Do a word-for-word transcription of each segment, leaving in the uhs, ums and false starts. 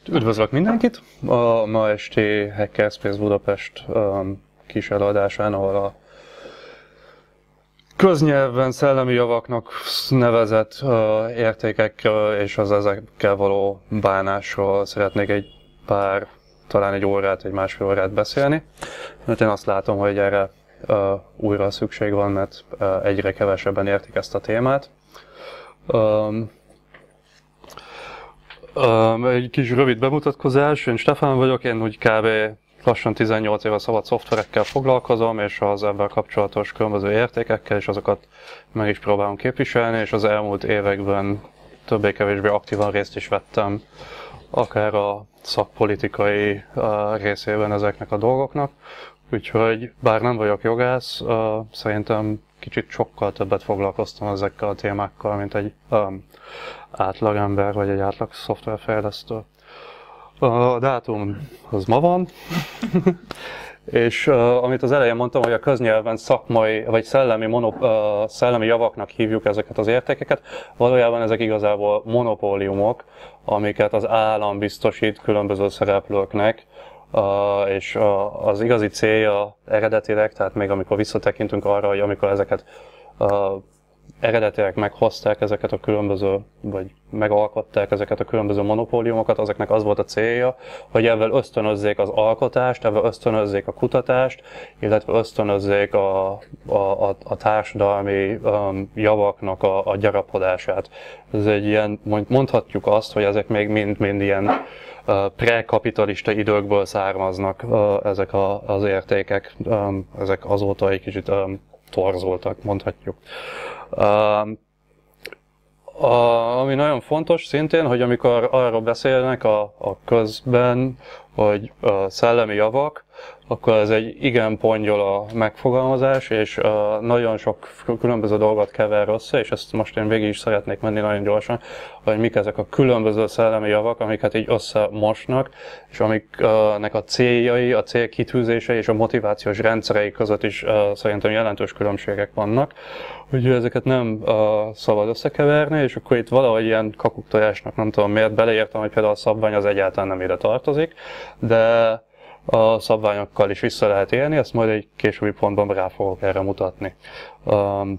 Üdvözlök mindenkit! A ma esti Hackerspace Budapest um, kis előadásán, ahol a köznyelven szellemi javaknak nevezett uh, értékekről és az ezekkel való bánásról szeretnék egy pár, talán egy órát, egy másfél órát beszélni. Mert én azt látom, hogy erre uh, újra szükség van, mert uh, egyre kevesebben értik ezt a témát. Um, Um, egy kis rövid bemutatkozás, én Stefán vagyok, én úgy kb. Lassan tizennyolc éve szabad szoftverekkel foglalkozom, és az ebben kapcsolatos különböző értékekkel, és azokat meg is próbálom képviselni, és az elmúlt években többé-kevésbé aktívan részt is vettem, akár a szakpolitikai uh, részében ezeknek a dolgoknak. Úgyhogy bár nem vagyok jogász, uh, szerintem kicsit sokkal többet foglalkoztam ezekkel a témákkal, mint egy um, átlagember vagy egy átlag szoftverfejlesztő. A dátum az ma van, és uh, amit az elején mondtam, hogy a köznyelven szakmai vagy szellemi, monop, uh, szellemi javaknak hívjuk ezeket az értékeket, valójában ezek igazából monopóliumok, amiket az állam biztosít különböző szereplőknek, Uh, és uh, az igazi célja eredetileg, tehát még amikor visszatekintünk arra, hogy amikor ezeket uh, eredetileg meghozták ezeket a különböző, vagy megalkották ezeket a különböző monopóliumokat, azoknak az volt a célja, hogy ezzel ösztönözzék az alkotást, ezzel ösztönözzék a kutatást, illetve ösztönözzék a, a, a, a társadalmi um, javaknak a, a gyarapodását. Ez egy ilyen, mondhatjuk azt, hogy ezek még mind-mind ilyen Uh, pre-kapitalista időkből származnak uh, ezek a, az értékek, um, ezek azóta egy kicsit um, torzoltak, mondhatjuk. Um, a, ami nagyon fontos szintén, hogy amikor arról beszélnek a, a közben, hogy uh, szellemi javak, akkor ez egy igen pongyola megfogalmazás, és uh, nagyon sok különböző dolgot kever össze, és ezt most én végig is szeretnék menni nagyon gyorsan, hogy mik ezek a különböző szellemi javak, amiket így összemosnak, és amiknek a céljai, a célkitűzései és a motivációs rendszerei között is uh, szerintem jelentős különbségek vannak. Úgyhogy ezeket nem uh, szabad összekeverni, és akkor itt valahogy ilyen kakuktojásnak nem tudom miért beleértem, hogy például a szabvány az egyáltalán nem ide tartozik, de a szabványokkal is vissza lehet élni, ezt majd egy későbbi pontban rá fogok erre mutatni. Um,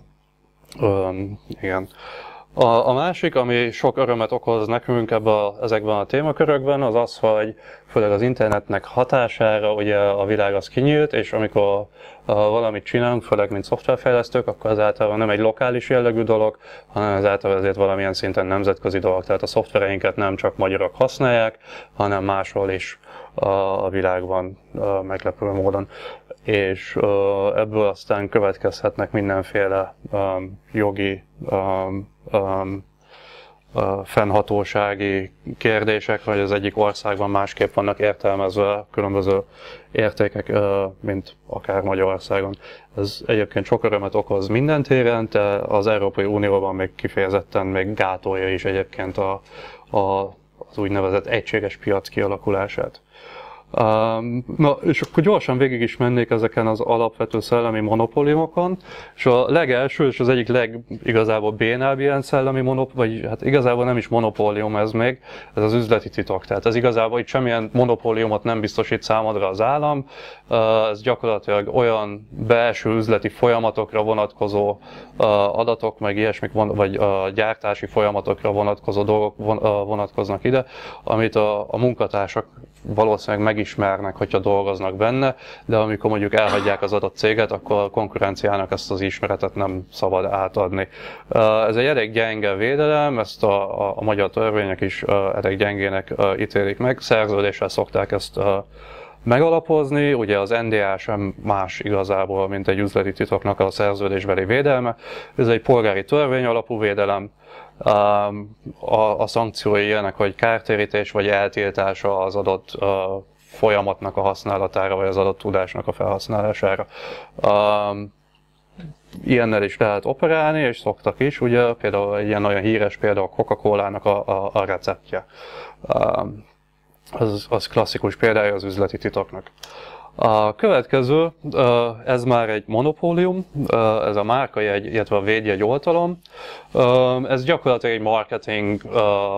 um, igen. A, a másik, ami sok örömet okoz nekünk ebben a, ezekben a témakörökben, az az, hogy főleg az internetnek hatására ugye a világ az kinyílt, és amikor a, valamit csinálunk, főleg mint szoftverfejlesztők, akkor az általában nem egy lokális jellegű dolog, hanem az általában azért valamilyen szinten nemzetközi dolog. Tehát a szoftvereinket nem csak magyarok használják, hanem máshol is a világban meglepő módon. És ebből aztán következhetnek mindenféle um, jogi, um, um, uh, fennhatósági kérdések, hogy az egyik országban másképp vannak értelmezve különböző értékek, uh, mint akár Magyarországon. Ez egyébként sok örömet okoz minden téren, de az Európai Unióban még kifejezetten még gátolja is egyébként a, a, az úgynevezett egységes piac kialakulását. Um, na, és akkor gyorsan végig is mennék ezeken az alapvető szellemi monopóliumokon, és a legelső, és az egyik legigazából bénább ilyen szellemi monopólium, vagy hát igazából nem is monopólium ez még, ez az üzleti titok. Tehát ez igazából itt semmilyen monopóliumot nem biztosít számodra az állam, ez gyakorlatilag olyan belső üzleti folyamatokra vonatkozó adatok, meg ilyesmik, vagy gyártási folyamatokra vonatkozó dolgok vonatkoznak ide, amit a, a munkatársak valószínűleg megismernek, hogyha dolgoznak benne, de amikor mondjuk elhagyják az adott céget, akkor a konkurenciának ezt az ismeretet nem szabad átadni. Ez egy elég gyenge védelem, ezt a, a, a magyar törvények is elég gyengének ítélik meg, szerződéssel szokták ezt megalapozni, ugye az en dé á sem más igazából, mint egy üzleti titoknak a szerződésbeli védelme. Ez egy polgári törvény alapú védelem, a, a szankciói ilyenek, hogy kártérítés vagy eltiltása az adott uh, folyamatnak a használatára, vagy az adott tudásnak a felhasználására. Um, ilyennel is lehet operálni, és szoktak is, ugye például egy ilyen nagyon híres példa a Coca-Colának a, a, a receptje. Um, az, az klasszikus példája az üzleti titoknak. A következő, ez már egy monopólium, ez a márkajegy, illetve a védjegy oltalom. Ez gyakorlatilag egy marketing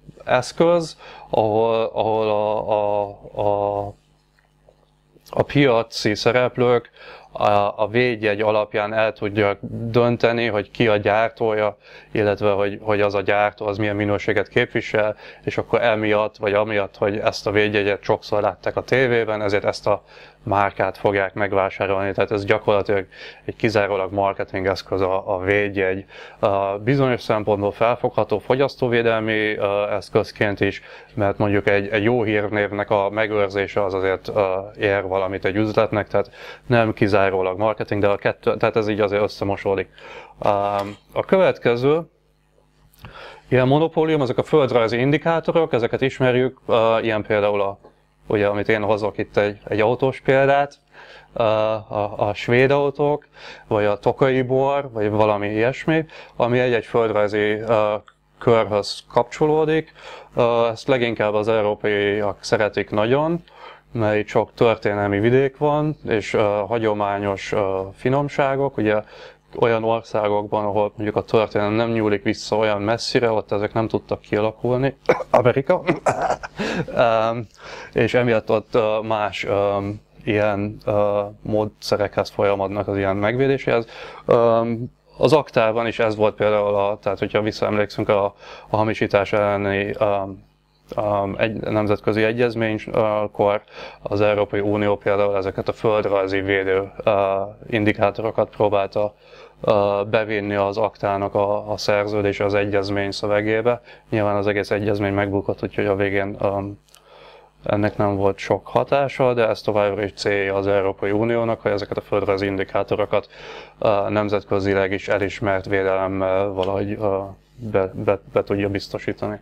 eszköz, ahol, ahol a, a, a, a piaci szereplők a, a védjegy alapján el tudják dönteni, hogy ki a gyártója, illetve hogy, hogy az a gyártó az milyen minőséget képvisel, és akkor emiatt, vagy amiatt, hogy ezt a védjegyet sokszor látták a tévében, ezért ezt a márkát fogják megvásárolni. Tehát ez gyakorlatilag egy kizárólag marketing eszköz a, a védjegy. A bizonyos szempontból felfogható fogyasztóvédelmi eszközként is, mert mondjuk egy, egy jó hírnévnek a megőrzése az azért ér valamit egy üzletnek, tehát nem kizárólag marketing, de a kettő, tehát ez így azért összemosódik. A következő ilyen monopólium, ezek a földrajzi indikátorok, ezeket ismerjük, ilyen például a ugye, amit én hozok itt egy, egy autós példát, a, a, a svéd autók, vagy a tokai bor, vagy valami ilyesmi, ami egy-egy földrajzi uh, körhöz kapcsolódik. Uh, ezt leginkább az európaiak szeretik nagyon, mert itt sok történelmi vidék van, és uh, hagyományos uh, finomságok. Ugye olyan országokban, ahol mondjuk a történelem nem nyúlik vissza olyan messzire, ott ezek nem tudtak kialakulni. Amerika. um, és emiatt ott uh, más um, ilyen uh, módszerekhez folyamodnak az ilyen megvédéséhez. Um, az aktában is ez volt például, a, tehát hogyha visszaemlékszünk a, a hamisítás elleni um, Um, egy nemzetközi egyezménykor az Európai Unió például ezeket a földrajzi védő uh, indikátorokat próbálta uh, bevinni az aktának a, a szerződés az egyezmény szövegébe. Nyilván az egész egyezmény megbukott, úgyhogy a végén um, ennek nem volt sok hatása, de ez továbbra is célja az Európai Uniónak, hogy ezeket a földrajzi indikátorokat uh, nemzetközileg is elismert védelemmel valahogy uh, be, be, be tudja biztosítani.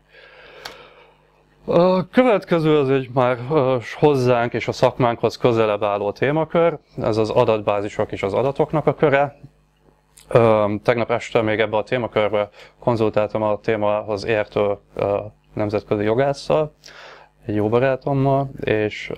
A következő az egy már hozzánk és a szakmánkhoz közelebb álló témakör, ez az adatbázisok és az adatoknak a köre. Tegnap este még ebbe a témakörbe konzultáltam a témához értő nemzetközi jogásszal, egy jó barátommal, és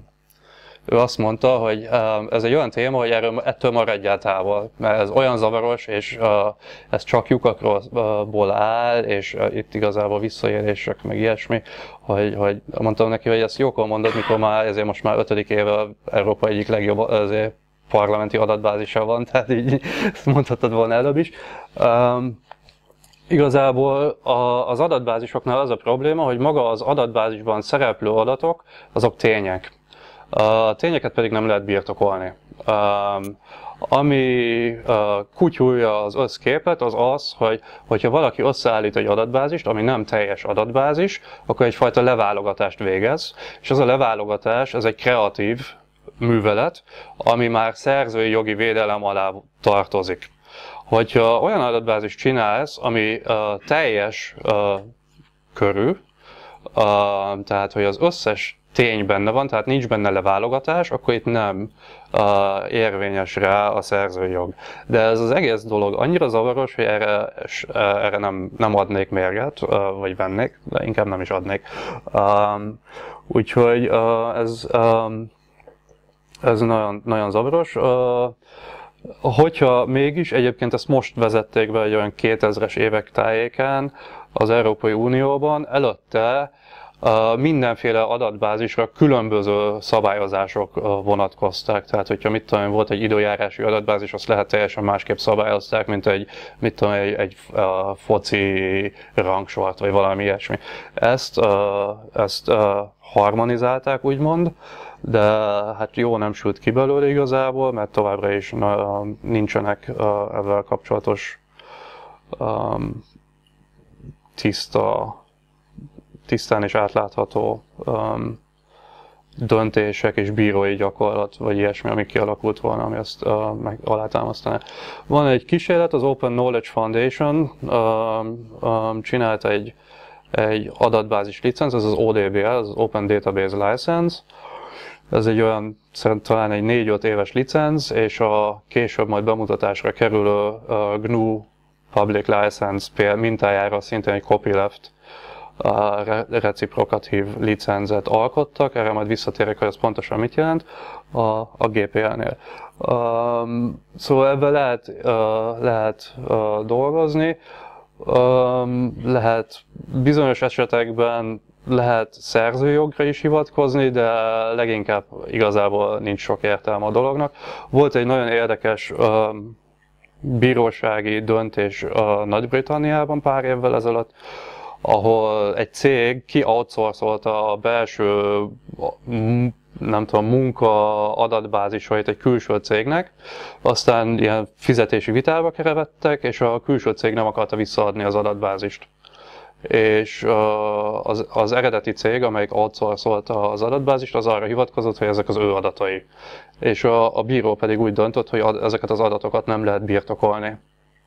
ő azt mondta, hogy ez egy olyan téma, hogy erről, ettől maradjál távol, mert ez olyan zavaros, és ez csak lyukakból áll, és itt igazából visszaélések, meg ilyesmi, hogy, hogy mondtam neki, hogy ezt jókor mondod, mikor már ezért most már ötödik éve Európa egyik legjobb azért parlamenti adatbázisa van, tehát így ezt mondhatod volna előbb is. Um, Igazából az adatbázisoknál az a probléma, hogy maga az adatbázisban szereplő adatok, azok tények. A tényeket pedig nem lehet birtokolni. Um, ami uh, kutyulja az összképet, az az, hogy hogyha valaki összeállít egy adatbázist, ami nem teljes adatbázis, akkor egyfajta leválogatást végez, és az a leválogatás, ez egy kreatív művelet, ami már szerzői jogi védelem alá tartozik. Hogyha olyan adatbázist csinálsz, ami uh, teljes uh, körű, uh, tehát hogy az összes tény benne van, tehát nincs benne leválogatás, akkor itt nem uh, érvényes rá a szerzői jog. De ez az egész dolog annyira zavaros, hogy erre, erre nem, nem adnék mérget, uh, vagy vennék, de inkább nem is adnék. Um, úgyhogy uh, ez, um, ez nagyon, nagyon zavaros. Uh, hogyha mégis, egyébként ezt most vezették be egy olyan kétezres évek tájékán az Európai Unióban, előtte Uh, mindenféle adatbázisra különböző szabályozások uh, vonatkoztak. Tehát, hogyha mit tudom, volt egy időjárási adatbázis, azt lehet teljesen másképp szabályozták, mint egy, mit tudom, egy, egy uh, foci rangsort, vagy valami ilyesmi. Ezt, uh, ezt uh, harmonizálták, úgymond, de hát jó nem sült ki belőle igazából, mert továbbra is uh, nincsenek uh, ezzel kapcsolatos um, tiszta tisztán és átlátható um, döntések és bírói gyakorlat, vagy ilyesmi, ami kialakult volna, ami azt uh, meg alátámasztaná. Van egy kísérlet, az Open Knowledge Foundation um, um, csinált egy, egy adatbázis licenc, ez az O D B L, az Open Database License. Ez egy olyan, szerintem talán egy négy-öt éves licenc, és a később majd bemutatásra kerülő uh, gé en u Public License mintájára szintén egy copyleft a reciprokatív licenzet alkottak, erre majd visszatérek, hogy ez pontosan mit jelent a, a G P L-nél. Um, szóval ebben lehet, uh, lehet uh, dolgozni. lehet bizonyos esetekben lehet szerzőjogra is hivatkozni, de leginkább igazából nincs sok értelme a dolognak. Volt egy nagyon érdekes bírósági döntés Nagy-Britanniában pár évvel ezelőtt, ahol egy cég ki-outsourcolta a belső nem tudom, munka adatbázisait egy külső cégnek, aztán ilyen fizetési vitába kerevettek, és a külső cég nem akarta visszaadni az adatbázist. És az, az eredeti cég, amelyik outsourcolta az adatbázist, az arra hivatkozott, hogy ezek az ő adatai. És a, a bíró pedig úgy döntött, hogy ezeket az adatokat nem lehet birtokolni.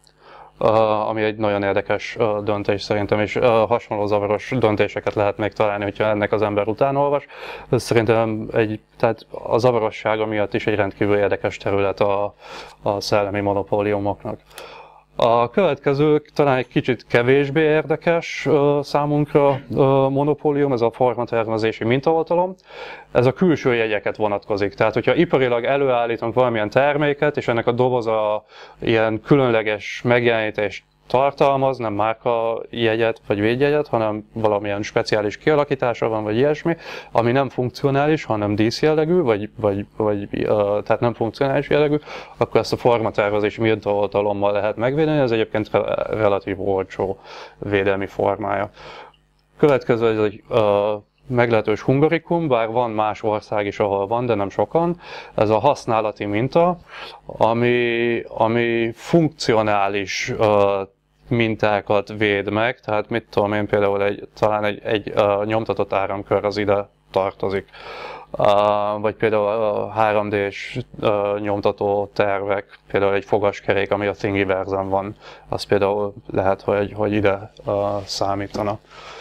Uh, ami egy nagyon érdekes uh, döntés szerintem, és uh, hasonló zavaros döntéseket lehet még találni, hogyha ennek az ember után olvas. Ez szerintem egy, tehát a zavarossága miatt is egy rendkívül érdekes terület a, a szellemi monopóliumoknak. A következő talán egy kicsit kevésbé érdekes uh, számunkra uh, monopólium, ez a formatervezési mintaoltalom. Ez a külső jegyeket vonatkozik. Tehát, hogyha iparilag előállítunk valamilyen terméket, és ennek a doboza ilyen különleges megjelenítést tartalmaz, nem márka jegyet vagy védjegyet, hanem valamilyen speciális kialakítása van, vagy ilyesmi, ami nem funkcionális, hanem díszjellegű, vagy, vagy, vagy uh, tehát nem funkcionális jellegű, akkor ezt a formatervezési mintaoltalommal lehet megvédeni, ez egyébként relatív olcsó védelmi formája. Következő ez egy uh, meglehetős hungarikum, bár van más ország is, ahol van, de nem sokan. Ez a használati minta, ami, ami funkcionális uh, mintákat véd meg, tehát mit tudom én, például egy, talán egy, egy uh, nyomtatott áramkör az ide tartozik. Uh, vagy például a három dés uh, nyomtató tervek, például egy fogaskerék, ami a Thingiverse-en van, az például lehet, hogy, hogy ide uh, számítana.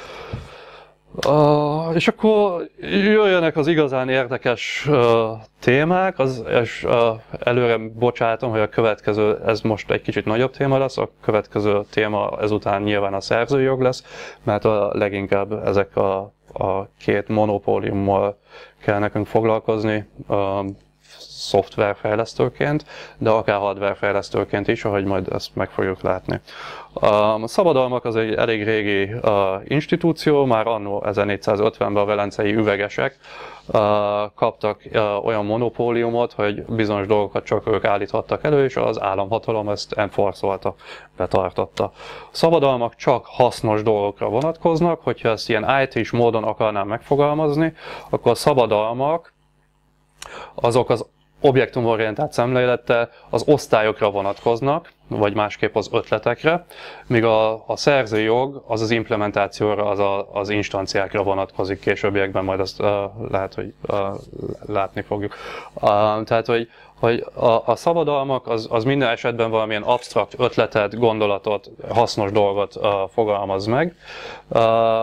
Uh, és akkor jöjjenek az igazán érdekes uh, témák, az, és uh, előre bocsátom, hogy a következő, ez most egy kicsit nagyobb téma lesz, a következő téma ezután nyilván a szerzőjog lesz, mert a leginkább ezek a, a két monopóliummal kell nekünk foglalkozni, uh, szoftverfejlesztőként, de akár hardwarefejlesztőként is, ahogy majd ezt meg fogjuk látni. A szabadalmak az egy elég régi uh, institúció, már anno ezernégyszázötvenben a velencei üvegesek uh, kaptak uh, olyan monopóliumot, hogy bizonyos dolgokat csak ők állíthattak elő, és az államhatalom ezt enforcolta, betartotta. A szabadalmak csak hasznos dolgokra vonatkoznak, hogyha ezt ilyen i té-s módon akarnám megfogalmazni, akkor a szabadalmak azok az objektumorientált szemlélettel az osztályokra vonatkoznak, vagy másképp az ötletekre, míg a, a szerzőjog az az implementációra, az a, az instanciákra vonatkozik későbbiekben, majd azt uh, lehet, hogy uh, látni fogjuk. Uh, tehát, hogy, hogy a, a szabadalmak az, az minden esetben valamilyen absztrakt ötletet, gondolatot, hasznos dolgot uh, fogalmaz meg. Uh,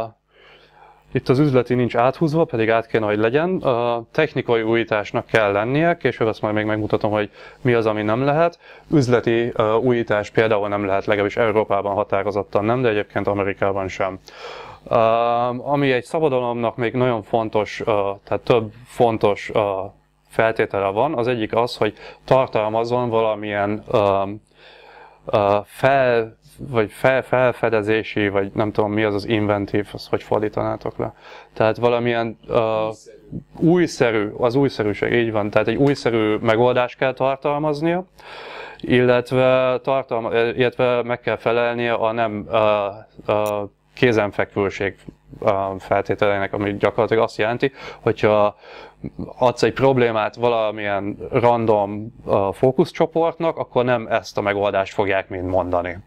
Itt az üzleti nincs áthúzva, pedig át kéne, hogy legyen. A technikai újításnak kell lennie, később ezt majd még megmutatom, hogy mi az, ami nem lehet. Üzleti uh, újítás például nem lehet, legalábbis Európában határozottan nem, de egyébként Amerikában sem. Uh, ami egy szabadalomnak még nagyon fontos, uh, tehát több fontos uh, feltétele van, az egyik az, hogy tartalmazzon valamilyen uh, uh, fel vagy fel, felfedezési, vagy nem tudom mi az az inventív, azt hogy fordítanátok le. Tehát valamilyen uh, újszerű, az újszerűség, így van, tehát egy újszerű megoldást kell tartalmaznia, illetve, tartalma, illetve meg kell felelnie a nem uh, uh, kézenfekvőség uh, feltételeinek, ami gyakorlatilag azt jelenti, hogyha adsz egy problémát valamilyen random uh, fókuszcsoportnak, akkor nem ezt a megoldást fogják mind mondani.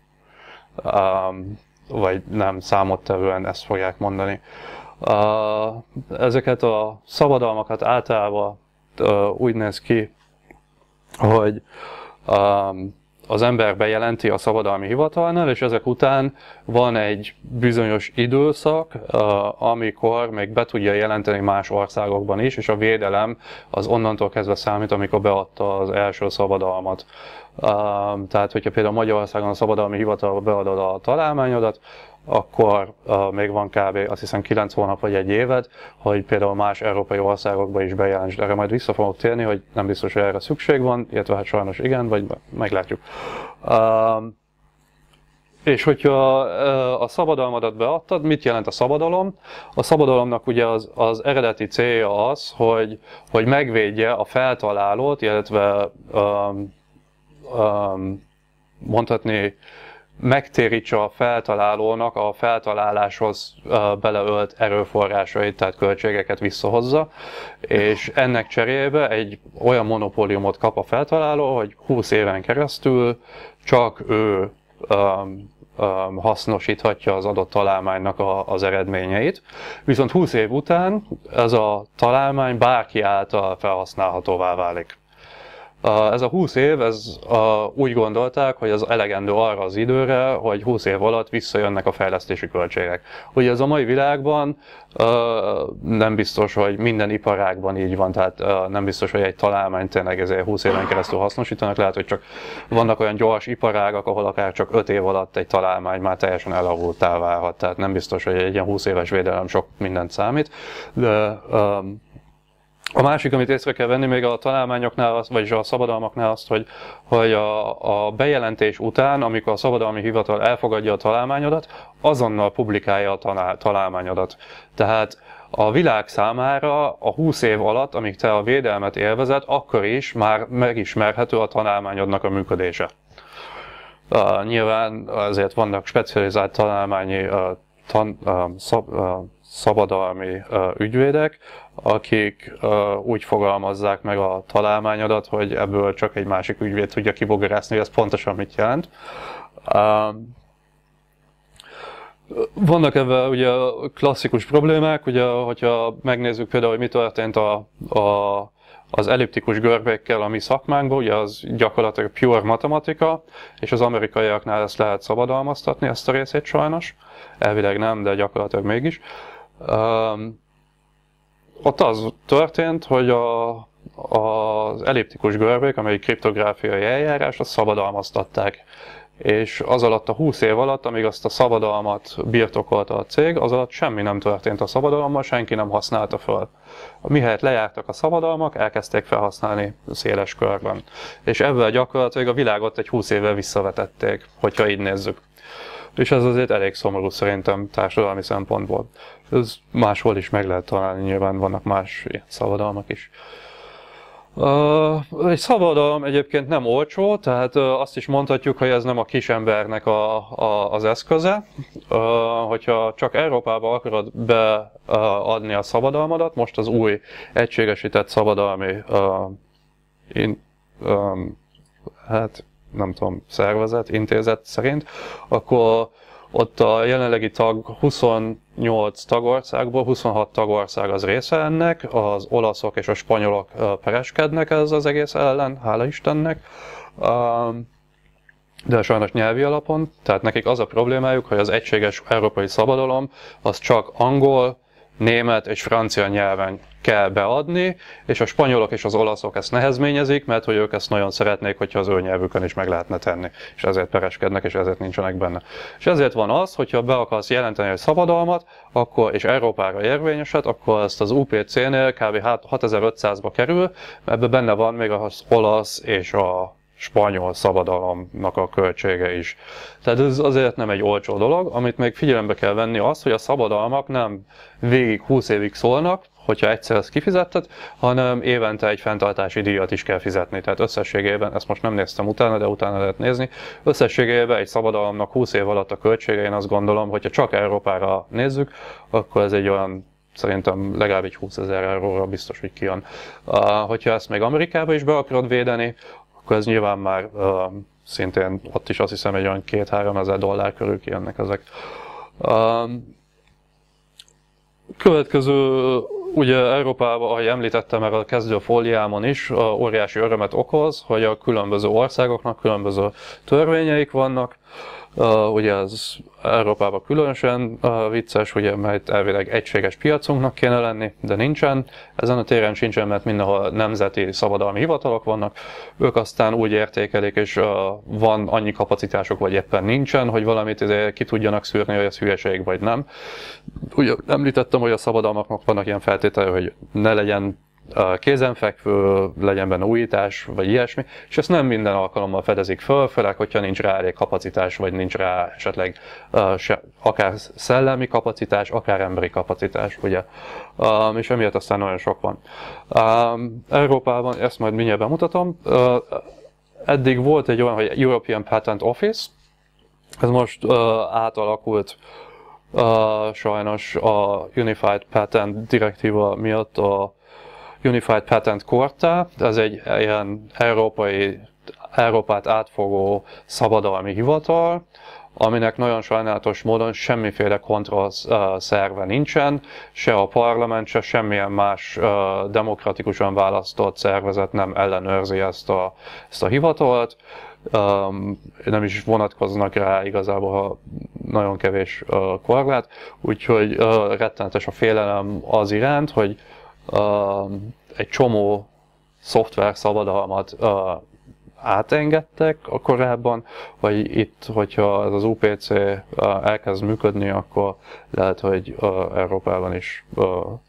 Um, vagy nem számottevően ezt fogják mondani. Uh, ezeket a szabadalmakat általában uh, úgy néz ki, hogy um, az ember bejelenti a szabadalmi hivatalnál, és ezek után van egy bizonyos időszak, uh, amikor még be tudja jelenteni más országokban is, és a védelem az onnantól kezdve számít, amikor beadta az első szabadalmat. Uh, tehát, hogyha például Magyarországon a szabadalmi hivatalba beadod a találmányodat, akkor uh, még van kb. Azt hiszem kilenc hónap vagy egy éved, hogy például más európai országokba is bejelentsd. Erre majd vissza fogok térni, hogy nem biztos, hogy erre szükség van, illetve hát sajnos igen, vagy meglátjuk. Uh, És hogyha a szabadalmadat beadtad, mit jelent a szabadalom? A szabadalomnak ugye az, az eredeti célja az, hogy, hogy megvédje a feltalálót, illetve um, um, mondhatni, megtérítse a feltalálónak a feltaláláshoz uh, beleölt erőforrásait, tehát költségeket visszahozza, és ennek cserébe egy olyan monopóliumot kap a feltaláló, hogy húsz éven keresztül csak ő um, um, hasznosíthatja az adott találmánynak a, az eredményeit. Viszont húsz év után ez a találmány bárki által felhasználhatóvá válik. Ez a húsz év, ez úgy gondolták, hogy ez elegendő arra az időre, hogy húsz év alatt visszajönnek a fejlesztési költségek. Ugye ez a mai világban nem biztos, hogy minden iparágban így van, tehát nem biztos, hogy egy találmányt tényleg ezért húsz éven keresztül hasznosítanak, lehet, hogy csak vannak olyan gyors iparágak, ahol akár csak öt év alatt egy találmány már teljesen elavultá válhat, tehát nem biztos, hogy egy ilyen húsz éves védelem sok mindent számít, de a másik, amit észre kell venni még a találmányoknál, vagyis a szabadalmaknál azt, hogy, hogy a, a bejelentés után, amikor a szabadalmi hivatal elfogadja a találmányodat, azonnal publikálja a tanál, találmányodat. Tehát a világ számára a húsz év alatt, amíg te a védelmet élvezed, akkor is már megismerhető a találmányodnak a működése. Uh, nyilván ezért vannak specializált találmányi uh, tan, uh, szab, uh, szabadalmi uh, ügyvédek, akik uh, úgy fogalmazzák meg a találmányodat, hogy ebből csak egy másik ügyvéd tudja kibogarászni, hogy ez pontosan mit jelent. Uh, vannak ebben ugye klasszikus problémák, ugye, hogyha megnézzük például, hogy mi történt a, a, az elliptikus görbékkel a mi szakmánkban, ugye az gyakorlatilag pure matematika, és az amerikaiaknál ezt lehet szabadalmaztatni, ezt a részét sajnos. Elvileg nem, de gyakorlatilag mégis. Um, ott az történt, hogy a, az elliptikus görbék, amely kriptográfiai eljárás, azt szabadalmaztatták. És az alatt a húsz év alatt, amíg azt a szabadalmat birtokolta a cég, az alatt semmi nem történt a szabadalommal, senki nem használta föl. Mihelyt lejártak a szabadalmak, elkezdték felhasználni széles körben. És ebben gyakorlatilag a világot egy húsz évvel visszavetették, hogyha így nézzük. És ez azért elég szomorú szerintem társadalmi szempontból. Ez máshol is meg lehet találni, nyilván vannak más ilyen szabadalmak is. Uh, egy szabadalom egyébként nem olcsó, tehát uh, azt is mondhatjuk, hogy ez nem a kisembernek a, a, az eszköze. Uh, hogyha csak Európába akarod beadni uh, a szabadalmadat, most az új egységesített szabadalmi uh, in, um, hát nem tudom, szervezet, intézet szerint, akkor ott a jelenlegi tag huszonnyolc tagországból huszonhat tagország az része ennek, az olaszok és a spanyolok pereskednek ez az egész ellen, hála Istennek, de sajnos nyelvi alapon, tehát nekik az a problémájuk, hogy az egységes európai szabadalom az csak angol, német és francia nyelven kell beadni, és a spanyolok és az olaszok ezt nehezményezik, mert hogy ők ezt nagyon szeretnék, hogyha az ő nyelvükön is meg lehetne tenni, és ezért pereskednek, és ezért nincsenek benne. És ezért van az, hogyha be akarsz jelenteni egy szabadalmat, akkor, és Európára érvényeset, akkor ezt az u pé cé-nél kb. hatezer-ötszázba kerül, ebben benne van még az olasz és a spanyol szabadalomnak a költsége is. Tehát ez azért nem egy olcsó dolog, amit még figyelembe kell venni az, hogy a szabadalmak nem végig húsz évig szólnak, hogyha egyszer ezt kifizetted, hanem évente egy fenntartási díjat is kell fizetni. Tehát összességében, ezt most nem néztem utána, de utána lehet nézni, összességében egy szabadalomnak húsz év alatt a költsége, én azt gondolom, hogyha csak Európára nézzük, akkor ez egy olyan, szerintem legalább egy húszezer euróra biztos, hogy kijön. Uh, hogyha ezt még Amerikába is be akarod védeni, akkor ez nyilván már uh, szintén ott is azt hiszem egy olyan két-három ezer dollár körül kijönnek ezek. Uh, következő, ugye Európában, ahogy említettem már a kezdő fóliámon is, uh, óriási örömet okoz, hogy a különböző országoknak különböző törvényeik vannak. Uh, ugye ez Európában különösen uh, vicces, ugye, mert elvileg egységes piacunknak kéne lenni, de nincsen. Ezen a téren sincsen, mert mindenhol nemzeti szabadalmi hivatalok vannak. Ők aztán úgy értékelik, és uh, van annyi kapacitások, vagy éppen nincsen, hogy valamit ki tudjanak szűrni, hogy ez hülyeség, vagy nem. Ugye említettem, hogy a szabadalmaknak vannak ilyen feltétele, hogy ne legyen kézenfekvő, legyen benne újítás, vagy ilyesmi, és ezt nem minden alkalommal fedezik föl, főleg, hogyha nincs rá elég kapacitás, vagy nincs rá esetleg uh, se, akár szellemi kapacitás, akár emberi kapacitás, ugye. Um, és emiatt aztán nagyon sok van. Um, Európában, ezt majd mindjárt bemutatom, uh, eddig volt egy olyan, hogy European Patent Office, ez most uh, átalakult uh, sajnos a Unified Patent direktíva miatt a Unified Patent Court-tá, ez egy ilyen európai, Európát átfogó szabadalmi hivatal, aminek nagyon sajnálatos módon semmiféle kontrollszerve nincsen, se a parlament, se semmilyen más uh, demokratikusan választott szervezet nem ellenőrzi ezt a, ezt a hivatalt. Um, nem is vonatkoznak rá igazából, ha nagyon kevés uh, korlát, úgyhogy uh, rettenetes a félelem az iránt, hogy uh, egy csomó szoftver szabadalmat uh, átengedtek a korábban, vagy itt, hogyha ez az u pé cé uh, elkezd működni, akkor lehet, hogy uh, Európában is uh,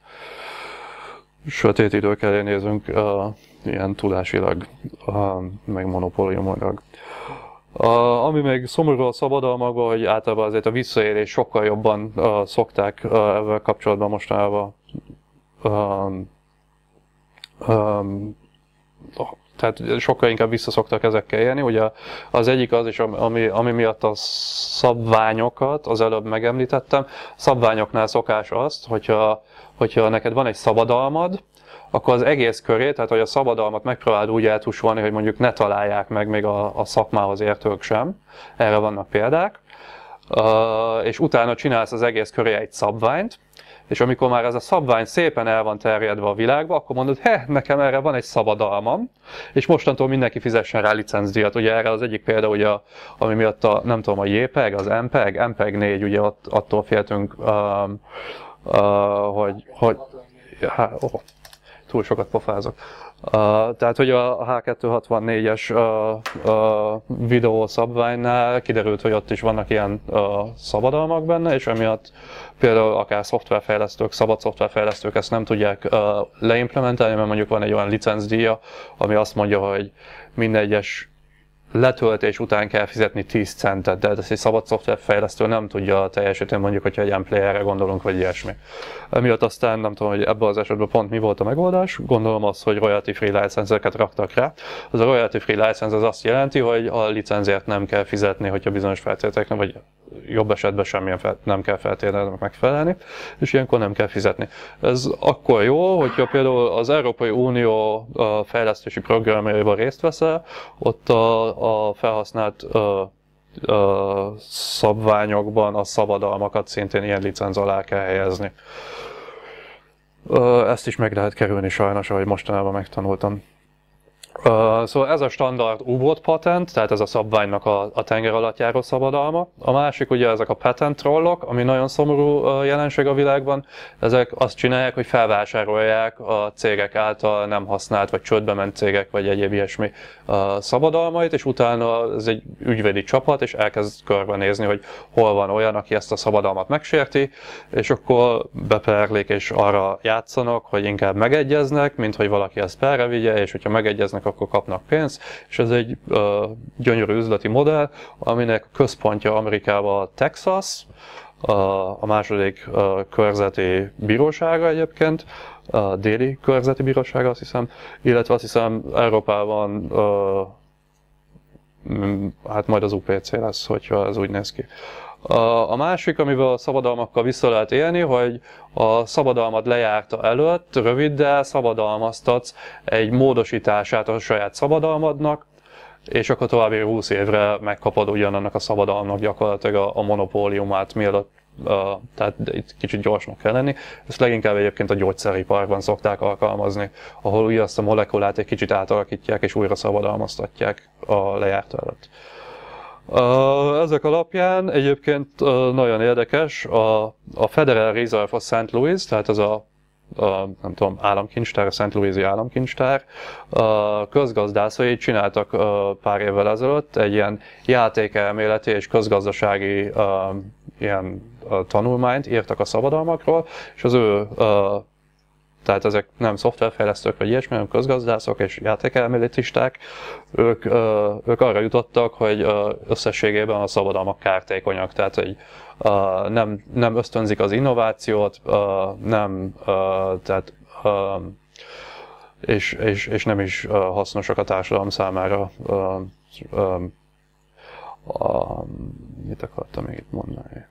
sötét idők elé nézünk, uh, ilyen tudásilag, uh, meg monopóliumilag. Uh, ami még szomorú a szabadalmakban, hogy általában azért a visszaélés sokkal jobban uh, szokták uh, ezzel kapcsolatban mostanában um, um, tehát sokkal inkább visszaszoktak ezekkel élni. Ugye az egyik az is, ami, ami miatt a szabványokat, az előbb megemlítettem, szabványoknál szokás azt, hogyha, hogyha neked van egy szabadalmad, akkor az egész köré, tehát hogy a szabadalmat megpróbáld úgy eltusolni, hogy mondjuk ne találják meg még a, a szakmához értők sem. Erre vannak példák. Uh, és utána csinálsz az egész köré egy szabványt, és amikor már ez a szabvány szépen el van terjedve a világba, akkor mondod, he, nekem erre van egy szabadalmam, és mostantól mindenki fizessen rá licencdíjat. Ugye erre az egyik példa, ugye, ami miatt a, nem tudom, a JPEG, az MPEG, MPEG négy, ugye ott, attól féltünk, um, uh, hogy, hogy há, oh, túl sokat pofázok. Uh, tehát, hogy a há kétszázhatvannégyes uh, uh, videó szabványnál kiderült, hogy ott is vannak ilyen uh, szabadalmak benne, és emiatt például akár szoftverfejlesztők, szabad szoftverfejlesztők ezt nem tudják uh, leimplementálni, mert mondjuk van egy olyan licencdíja, ami azt mondja, hogy minden egyes letöltés után kell fizetni tíz centet, de ezt egy szabad szoftverfejlesztő nem tudja teljesíteni, mondjuk, hogyha egy em playerre gondolunk, vagy ilyesmi. Emiatt aztán nem tudom, hogy ebben az esetben pont mi volt a megoldás, gondolom az, hogy royalty free licenszeket raktak rá. Az a royalty free license az azt jelenti, hogy a licenzért nem kell fizetni, hogyha bizonyos feltételeknek, vagy jobb esetben semmilyen fel, nem kell feltételeknek megfelelni, és ilyenkor nem kell fizetni. Ez akkor jó, hogyha például az Európai Unió fejlesztési programjaiban részt veszel, ott a a felhasznált ö, ö, szabványokban a szabadalmakat szintén ilyen licenc alá kell helyezni. Ö, ezt is meg lehet kerülni sajnos, ahogy mostanában megtanultam. Uh, szóval ez a standard U-boat patent, tehát ez a szabványnak a, a tenger alatt járó szabadalma. A másik ugye ezek a patent trollok, ami nagyon szomorú uh, jelenség a világban. Ezek azt csinálják, hogy felvásárolják a cégek által nem használt, vagy csődbe ment cégek, vagy egyéb ilyesmi uh, szabadalmait, és utána ez egy ügyvédi csapat, és elkezd körbenézni, hogy hol van olyan, aki ezt a szabadalmat megsérti, és akkor beperlik, és arra játszanak, hogy inkább megegyeznek, mint hogy valaki ezt perre vigye, és hogyha megegyeznek, akkor kapnak pénzt, és ez egy uh, gyönyörű üzleti modell, aminek központja Amerikában a Texas, uh, a második uh, körzeti bírósága egyébként, a déli körzeti bírósága, azt hiszem, illetve azt hiszem Európában uh, hát majd az u pé cé lesz, hogyha ez úgy néz ki. A másik, amivel a szabadalmakkal vissza lehet élni, hogy a szabadalmad lejárta előtt röviddel szabadalmaztatsz egy módosítását a saját szabadalmadnak, és akkor további húsz évre megkapod ugyanannak a szabadalomnak gyakorlatilag a, a monopóliumát, mielőtt, uh, tehát itt kicsit gyorsnak kell lenni. Ezt leginkább egyébként a gyógyszeriparban szokták alkalmazni, ahol ugye azt a molekulát egy kicsit átalakítják és újra szabadalmaztatják a lejárta előtt. Uh, ezek alapján egyébként uh, nagyon érdekes, a, a Federal Reserve of Saint Louis, tehát ez a, a nem tudom, államkincstár, a Saint Louis-i államkincstár, uh, közgazdászai csináltak uh, pár évvel ezelőtt egy ilyen játékelméleti és közgazdasági uh, ilyen uh, tanulmányt, írtak a szabadalmakról, és az ő uh, tehát ezek nem szoftverfejlesztők vagy ilyesmi, hanem közgazdászok és játékelméletisták, ők, ők arra jutottak, hogy összességében a szabadalmak kártékonyak, tehát hogy nem, nem ösztönzik az innovációt, nem, tehát, és, és, és nem is hasznosak a társadalom számára. Mit akartam még itt mondani?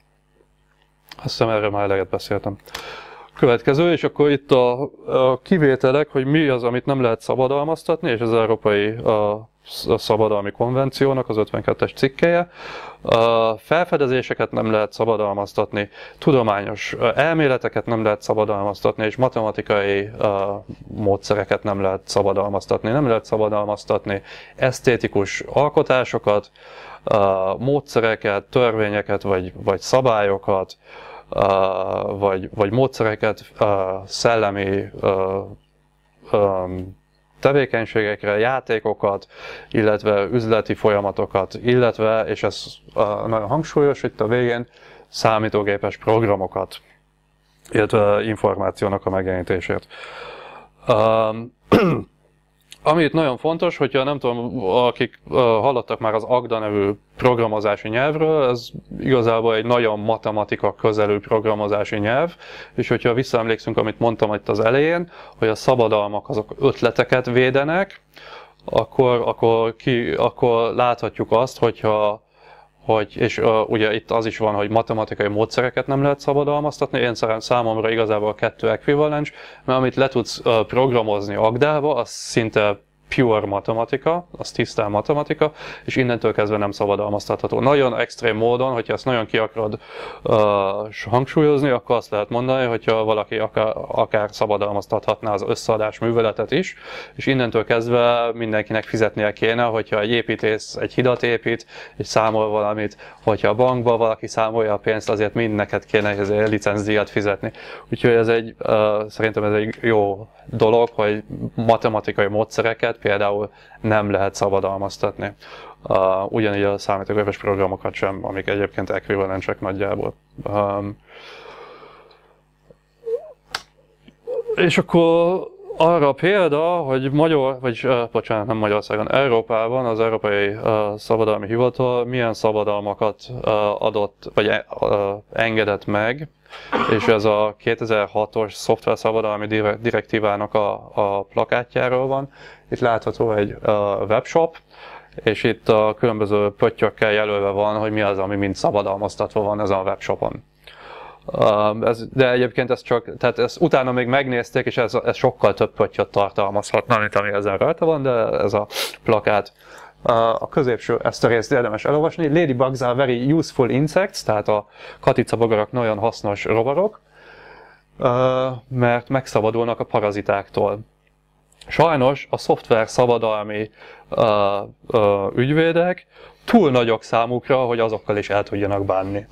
Azt hiszem, erről már eleget beszéltem. Következő, és akkor itt a, a kivételek, hogy mi az, amit nem lehet szabadalmaztatni, és az Európai a, a Szabadalmi Konvenciónak az ötvenkettes cikkelye. A felfedezéseket nem lehet szabadalmaztatni, tudományos elméleteket nem lehet szabadalmaztatni, és matematikai a, módszereket nem lehet szabadalmaztatni. Nem lehet szabadalmaztatni esztétikus alkotásokat, a, módszereket, törvényeket vagy, vagy szabályokat, Uh, vagy, vagy módszereket uh, szellemi uh, um, tevékenységekre, játékokat, illetve üzleti folyamatokat, illetve, és ez uh, nagyon hangsúlyos itt a végén, számítógépes programokat, illetve információnak a megjelenítését. Um, Ami itt nagyon fontos, hogyha nem tudom, akik uh, hallottak már az Agda nevű programozási nyelvről, ez igazából egy nagyon matematika közelű programozási nyelv, és hogyha visszaemlékszünk, amit mondtam itt az elején, hogy a szabadalmak azok ötleteket védenek, akkor, akkor, ki, akkor láthatjuk azt, hogyha hogy, és uh, ugye itt az is van, hogy matematikai módszereket nem lehet szabadalmaztatni, én szerint számomra igazából a kettő ekvivalens, mert amit le tudsz uh, programozni Agdába, az szinte pure matematika, az tisztán matematika, és innentől kezdve nem szabadalmaztatható. Nagyon extrém módon, hogyha ezt nagyon ki akarod uh, hangsúlyozni, akkor azt lehet mondani, hogyha valaki akár, akár szabadalmaztathatná az összeadás műveletet is, és innentől kezdve mindenkinek fizetnie kéne, hogyha egy építész egy hidat épít, és számol valamit, hogyha a bankba valaki számolja a pénzt, azért mind neked kéne ezért licencdíjat fizetni. Úgyhogy ez egy, uh, szerintem ez egy jó dolog, hogy matematikai módszereket például nem lehet szabadalmaztatni. Uh, ugyanígy a számítógépes programokat sem, amik egyébként ekvivalensek nagyjából. Um, és akkor arra példa, hogy Magyar, vagy uh, bocsánat, nem Magyarországon, Európában az Európai uh, Szabadalmi Hivatal milyen szabadalmakat uh, adott, vagy uh, engedett meg, és ez a kétezer-hatos szoftverszabadalmi direktívának a, a plakátjáról van. Itt látható egy uh, webshop, és itt a különböző pöttyökkel jelölve van, hogy mi az, ami mind szabadalmaztatva van ezen a webshopon. Uh, ez, de egyébként ez csak, tehát ezt utána még megnézték, és ez, ez sokkal több pöttyöt tartalmazhatna, mint ami ezen rajta van, de ez a plakát. Uh, a középső, ezt a részt érdemes elolvasni. Ladybugs are very useful insects, tehát a katicabogarak nagyon hasznos rovarok, uh, mert megszabadulnak a parazitáktól. Sajnos a szoftver szabadalmi uh, uh, ügyvédek túl nagyok számukra, hogy azokkal is el tudjanak bánni.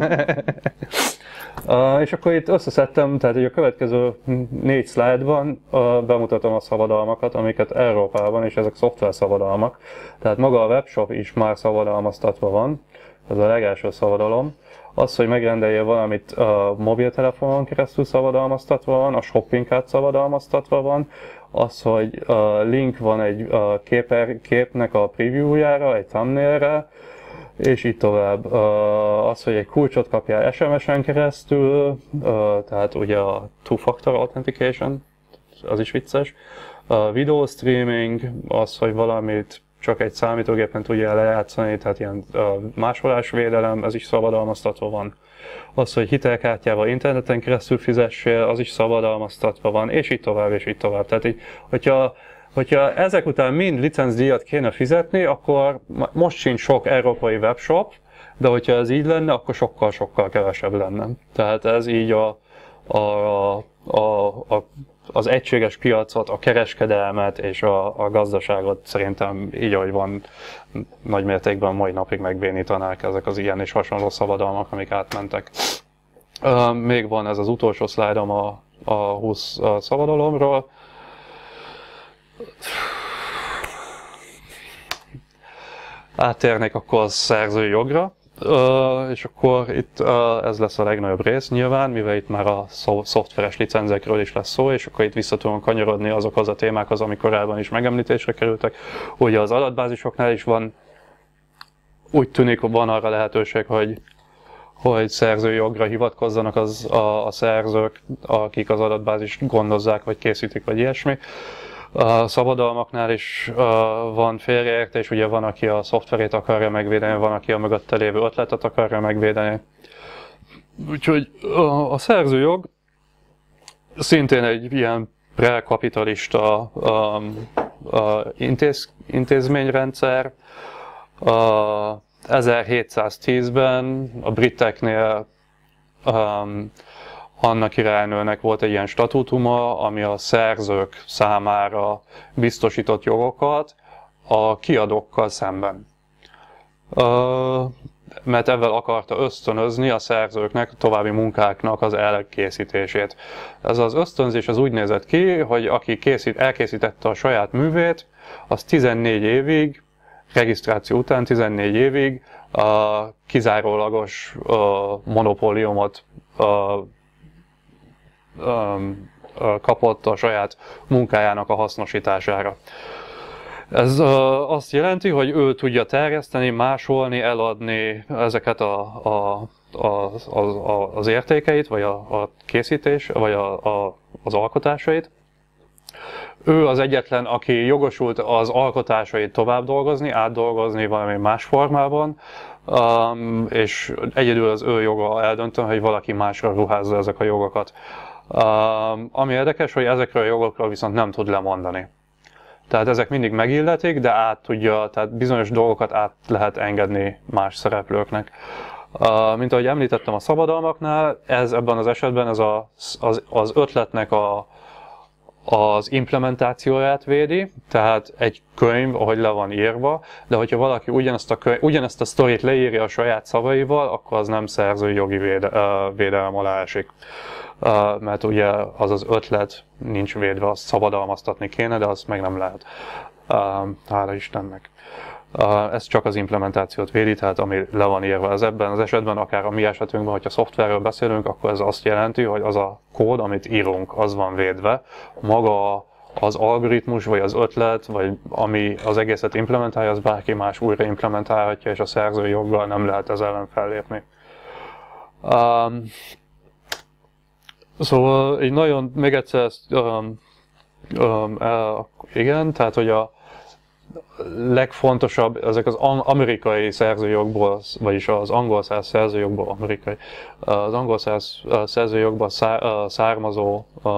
uh, és akkor itt összeszedtem, tehát a következő négy szlájdban uh, bemutatom a szabadalmakat, amiket Európában, és ezek szoftver szabadalmak. Tehát maga a webshop is már szabadalmaztatva van, ez a legelső szabadalom. Az, hogy megrendelje valamit a mobiltelefonon keresztül szabadalmaztatva van, a shopping cart szabadalmaztatva van, az, hogy uh, link van egy uh, képer, képnek a previewjára, egy thumbnailre, és így tovább. Uh, az, hogy egy kulcsot kapjál es em es-en keresztül, uh, tehát ugye a two-factor authentication, az is vicces. Uh, video streaming, az, hogy valamit csak egy számítógépen tudja lejátszani, tehát ilyen uh, másolásvédelem, ez is szabadalmaztatva van. Az, hogy hitelkártyával interneten keresztül fizessél, az is szabadalmaztatva van, és így tovább, és így tovább. Tehát így, hogyha, hogyha ezek után mind licencdíjat kéne fizetni, akkor most sincs sok európai webshop, de hogyha ez így lenne, akkor sokkal-sokkal kevesebb lenne. Tehát ez így a, a, a, a az egységes piacot, a kereskedelmet és a, a gazdaságot szerintem így, ahogy van, nagy mértékben mai napig megbénítanák ezek az ilyen és hasonló szabadalmak, amik átmentek. Uh, még van ez az utolsó szlájdom a, a húsz a szabadalomról. Áttérnék akkor a szerzői jogra. Uh, és akkor itt uh, ez lesz a legnagyobb rész nyilván, mivel itt már a szoftveres licenzekről is lesz szó, és akkor itt vissza tudunk kanyarodni azokhoz a témákhoz, amik korábban is megemlítésre kerültek. Ugye az adatbázisoknál is van, úgy tűnik, van arra lehetőség, hogy, hogy szerzői jogra hivatkozzanak az, a, a szerzők, akik az adatbázist gondozzák, vagy készítik, vagy ilyesmi. A szabadalmaknál is uh, van félreértés, ugye van, aki a szoftverét akarja megvédeni, van, aki a mögötte lévő ötletet akarja megvédeni. Úgyhogy uh, a szerzőjog szintén egy ilyen prekapitalista um, uh, intéz, intézményrendszer. Uh, ezerhétszáztízben a briteknél um, Anna királynőnek volt egy ilyen statútuma, ami a szerzők számára biztosított jogokat a kiadókkal szemben. Mert ezzel akarta ösztönözni a szerzőknek, a további munkáknak az elkészítését. Ez az ösztönzés az úgy nézett ki, hogy aki készít, elkészítette a saját művét, az tizennégy évig, regisztráció után tizennégy évig a kizárólagos a monopóliumot a, kapott a saját munkájának a hasznosítására. Ez uh, azt jelenti, hogy ő tudja terjeszteni, másolni, eladni ezeket a, a, a, a, az értékeit, vagy a, a készítés, vagy a, a, az alkotásait. Ő az egyetlen, aki jogosult az alkotásait tovább dolgozni, átdolgozni valami más formában, um, és egyedül az ő joga eldönteni, hogy valaki másra ruházza ezek a jogokat. Um, ami érdekes, hogy ezekről a jogokról viszont nem tud lemondani. Tehát ezek mindig megilletik, de át tudja, tehát bizonyos dolgokat át lehet engedni más szereplőknek. Uh, mint ahogy említettem a szabadalmaknál, ez ebben az esetben ez a, az, az ötletnek a, az implementációját védi, tehát egy könyv, ahogy le van írva, de hogyha valaki ugyanezt a, könyv, ugyanezt a sztorit leírja a saját szavaival, akkor az nem szerzői jogi véde, uh, védelem alá esik. Uh, mert ugye az az ötlet nincs védve, azt szabadalmaztatni kéne, de azt meg nem lehet. Uh, hála Istennek. Uh, ez csak az implementációt védi, tehát ami le van írva. Ez ebben az esetben, akár a mi esetünkben, hogyha szoftverről beszélünk, akkor ez azt jelenti, hogy az a kód, amit írunk, az van védve. Maga az algoritmus, vagy az ötlet, vagy ami az egészet implementálja, az bárki más újra implementálhatja, és a szerzői joggal nem lehet ez ellen fellépni. Um, Szóval így nagyon, még egyszer ezt, um, um, uh, igen, tehát hogy a legfontosabb, ezek az amerikai szerzőjogból, vagyis az angol száz szerzőjogból, amerikai, az angol száz szerzőjogból származó uh,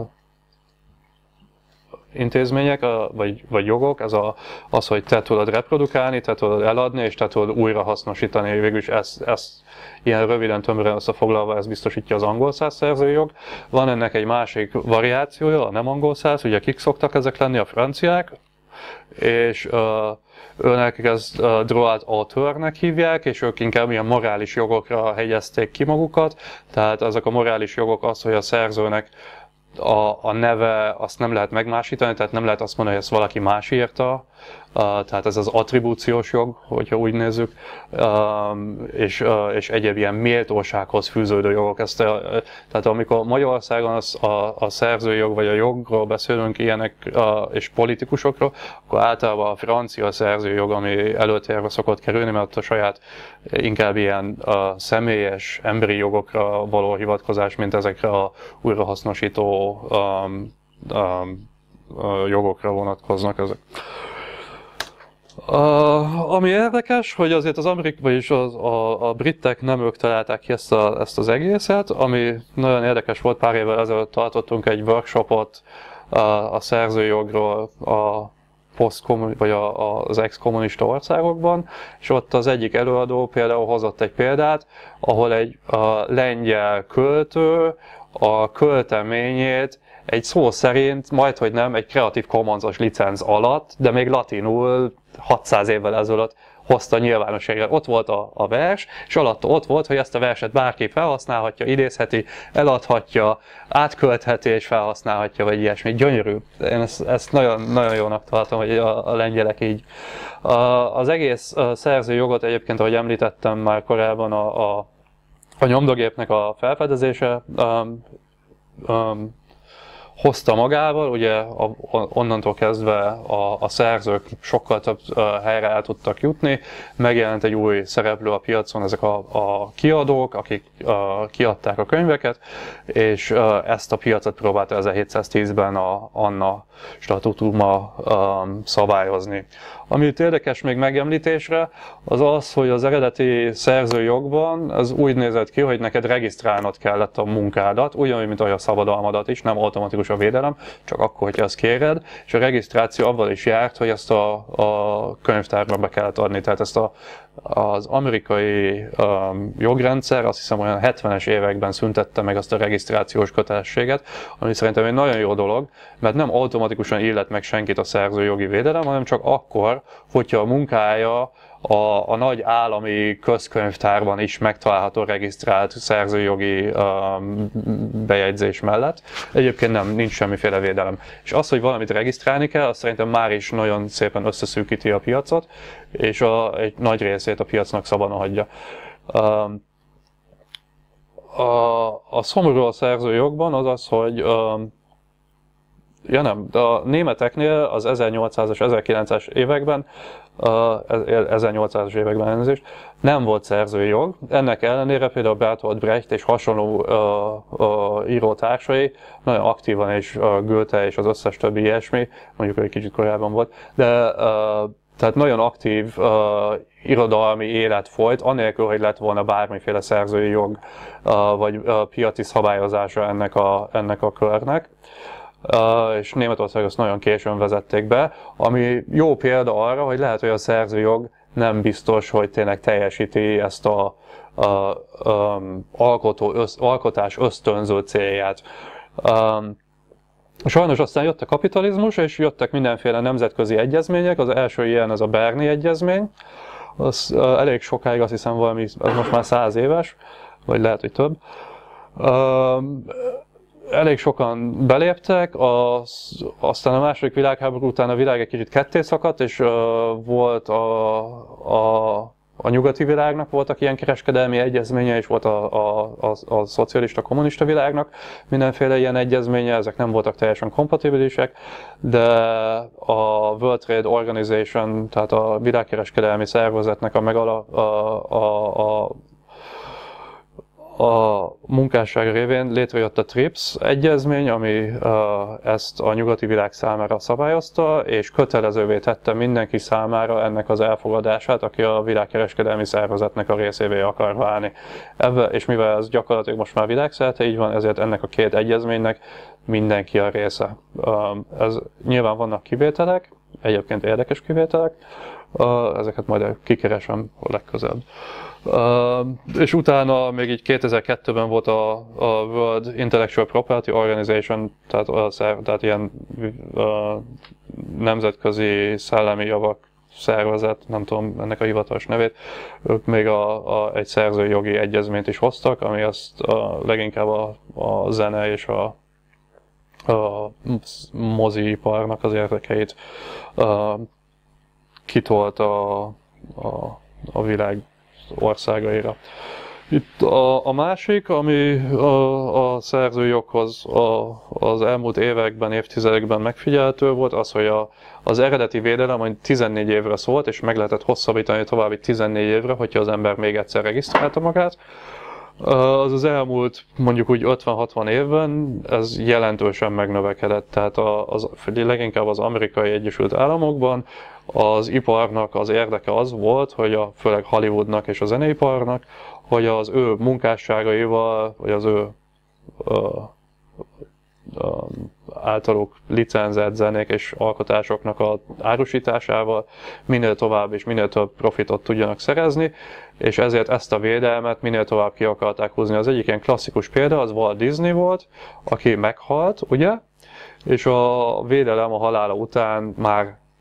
intézmények, uh, vagy, vagy jogok, ez a, az, hogy te tudod reprodukálni, te tudod eladni, és te tudod újra hasznosítani. Végülis ezt, ezt ilyen röviden, tömören összefoglalva ez biztosítja az angol száz szerzőjog. Van ennek egy másik variációja, a nem angol száz, ugye kik szoktak ezek lenni, a franciák, és uh, őnek ezt uh, droit auteurnek hívják, és ők inkább ilyen morális jogokra hegyezték ki magukat, tehát ezek a morális jogok az, hogy a szerzőnek a, a neve azt nem lehet megmásítani, tehát nem lehet azt mondani, hogy ezt valaki más írta, uh, tehát ez az attribúciós jog, hogyha úgy nézzük, uh, és, uh, és egyéb ilyen méltósághoz fűződő jogok. Ezt, uh, tehát amikor Magyarországon az, a, a szerzőjog vagy a jogról beszélünk ilyenek, uh, és politikusokról, akkor általában a francia szerzőjog, ami előtérbe szokott kerülni, mert a saját inkább ilyen uh, személyes, emberi jogokra való hivatkozás, mint ezekre a újrahasznosító um, um, uh, jogokra vonatkoznak ezek. Uh, ami érdekes, hogy azért az amerikai, vagyis az, a, a britek nem ők találták ki ezt, a, ezt az egészet, ami nagyon érdekes volt, pár évvel ezelőtt tartottunk egy workshopot uh, a szerzőjogról a post vagy a, a, az ex-kommunista országokban, és ott az egyik előadó például hozott egy példát, ahol egy a lengyel költő a költeményét egy szó szerint, majdhogy nem, egy Creative Commons-os licenc alatt, de még latinul hatszáz évvel ezelőtt hozta nyilvánosságra. Ott volt a, a vers, és alatta ott volt, hogy ezt a verset bárki felhasználhatja, idézheti, eladhatja, átköltheti és felhasználhatja, vagy ilyesmi. Gyönyörű. Én ezt, ezt nagyon, nagyon jónak tartom, hogy a, a lengyelek így. A, az egész szerzőjogot egyébként, ahogy említettem már korábban, a, a, a nyomdagépnek a felfedezése um, um, hozta magával, ugye a, a, onnantól kezdve a, a szerzők sokkal több uh, helyre el tudtak jutni, megjelent egy új szereplő a piacon, ezek a, a kiadók, akik uh, kiadták a könyveket, és uh, ezt a piacot próbálta ezerhétszáztízben a Anna statutuma um, szabályozni. Ami itt érdekes még megemlítésre, az az, hogy az eredeti szerzőjogban az úgy nézett ki, hogy neked regisztrálnod kellett a munkádat, ugyanúgy, mint a szabadalmadat is, nem automatikus a védelem, csak akkor, hogyha azt kéred, és a regisztráció avval is járt, hogy ezt a, a könyvtárba be kellett adni. Tehát ezt a, az amerikai um, jogrendszer azt hiszem olyan hetvenes években szüntette meg azt a regisztrációs kötelességet, ami szerintem egy nagyon jó dolog, mert nem automatikusan illet meg senkit a szerzőjogi védelem, hanem csak akkor, hogyha a munkája a, a nagy állami közkönyvtárban is megtalálható regisztrált szerzőjogi um, bejegyzés mellett. Egyébként nem, nincs semmiféle védelem. És az, hogy valamit regisztrálni kell, az szerintem már is nagyon szépen összeszűkíti a piacot, és a, egy nagy részét a piacnak szabadon hagyja. Um, a, a szomorú a szerzőjogban az az, hogy um, ja nem, de a németeknél az ezernyolcszázas, ezerkilencszázas években, uh, ezernyolcszázas években elnézést, nem volt szerzői jog. Ennek ellenére például Bertolt Brecht és hasonló uh, uh, írótársai nagyon aktívan, és uh, Goethe és az összes többi ilyesmi, mondjuk egy kicsit korábban volt, de uh, tehát nagyon aktív uh, irodalmi élet folyt, anélkül, hogy lett volna bármiféle szerzői jog uh, vagy uh, piaci szabályozása ennek a, ennek a körnek. Uh, és Németország azt nagyon későn vezették be, ami jó példa arra, hogy lehet, hogy a szerzőjog nem biztos, hogy tényleg teljesíti ezt a, a, a um, alkotó, össz, alkotás ösztönző célját. Um, Sajnos aztán jött a kapitalizmus, és jöttek mindenféle nemzetközi egyezmények. Az első ilyen az a Berni egyezmény. Az uh, elég sokáig, azt hiszem valami, ez most már száz éves, vagy lehet, hogy több. Uh, elég sokan beléptek, az, aztán a második világháború után a világ egy kicsit ketté szakadt, és uh, volt a, a A nyugati világnak voltak ilyen kereskedelmi egyezménye, és volt a, a, a, a szocialista, kommunista világnak mindenféle ilyen egyezménye, ezek nem voltak teljesen kompatibilisek, de a World Trade Organization, tehát a világkereskedelmi szervezetnek a, megala, a, a, a a munkásság révén létrejött a TRIPS egyezmény, ami uh, ezt a nyugati világ számára szabályozta, és kötelezővé tette mindenki számára ennek az elfogadását, aki a világkereskedelmi szervezetnek a részévé akar válni. Ebbe, és mivel ez gyakorlatilag most már világszerte így van, ezért ennek a két egyezménynek mindenki a része. Um, ez, nyilván vannak kivételek, egyébként érdekes kivételek, uh, ezeket majd kikeresem legközelebb. Uh, és utána még így kétezer-kettőben volt a, a World Intellectual Property Organization, tehát, a, tehát ilyen uh, nemzetközi szellemi javak szervezet, nem tudom ennek a hivatalos nevét, ők még a, a, egy szerzői jogi egyezményt is hoztak, ami azt a, leginkább a, a zene és a, a moziiparnak az érdekeit uh, kitolt a, a, a világ országaira. Itt a, a másik, ami a, a szerzőjoghoz a, az elmúlt években, évtizedekben megfigyelhető volt, az, hogy a, az eredeti védelem hogy tizennégy évre szólt, és meg lehetett hosszabbítani további tizennégy évre, hogyha az ember még egyszer regisztrálta magát. Az az elmúlt mondjuk úgy ötven-hatvan évben ez jelentősen megnövekedett, tehát az, leginkább az Amerikai Egyesült Államokban az iparnak az érdeke az volt, hogy a, főleg Hollywoodnak és a zeneiparnak, hogy az ő munkásságaival, vagy az ő ö, ö, általuk licenzelt zenék és alkotásoknak az árusításával minél tovább és minél több profitot tudjanak szerezni, és ezért ezt a védelmet minél tovább ki akarták húzni. Az egyik ilyen klasszikus példa az Walt Disney volt, aki meghalt, ugye? És a védelem a halála után már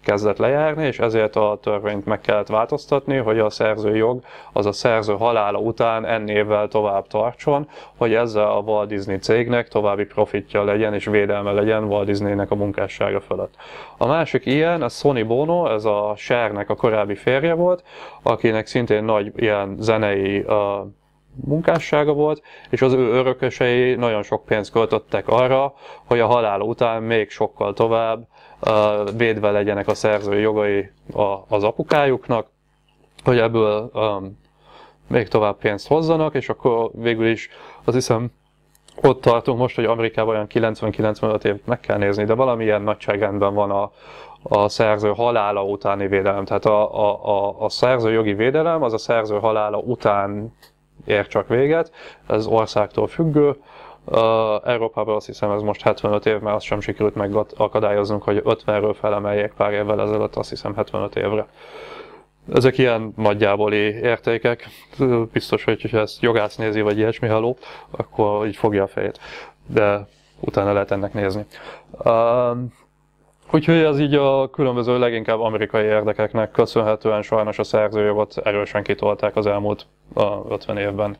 kezdett lejárni, és ezért a törvényt meg kellett változtatni, hogy a szerzői jog az a szerző halála után n évvel tovább tartson, hogy ezzel a Walt Disney cégnek további profitja legyen és védelme legyen Walt Disneynek a munkássága fölött. A másik ilyen, a Sonny Bono, ez a Chernek a korábbi férje volt, akinek szintén nagy ilyen zenei uh, munkássága volt, és az ő örökösei nagyon sok pénzt költöttek arra, hogy a halála után még sokkal tovább uh, védve legyenek a szerzői jogai a, az apukájuknak, hogy ebből um, még tovább pénzt hozzanak, és akkor végül is azt hiszem ott tartunk most, hogy Amerikában olyan kilencven-kilencvenöt évet meg kell nézni, de valamilyen nagyságrendben van a, a szerző halála utáni védelem. Tehát a, a, a, a szerző jogi védelem az a szerző halála után ér csak véget, ez országtól függő. Uh, Európában azt hiszem ez most hetvenöt év, mert azt sem sikerült megakadályoznunk, hogy ötvenről felemeljék pár évvel ezelőtt, azt hiszem hetvenöt évre. Ezek ilyen nagyjáboli értékek. Biztos, hogy ha ezt jogász nézi, vagy ilyesmi haló, akkor így fogja a fejét. De utána lehet ennek nézni. Uh, úgyhogy ez így a különböző, leginkább amerikai érdekeknek köszönhetően sajnos a szerzőjogot erősen kitolták az elmúlt uh, ötven évben.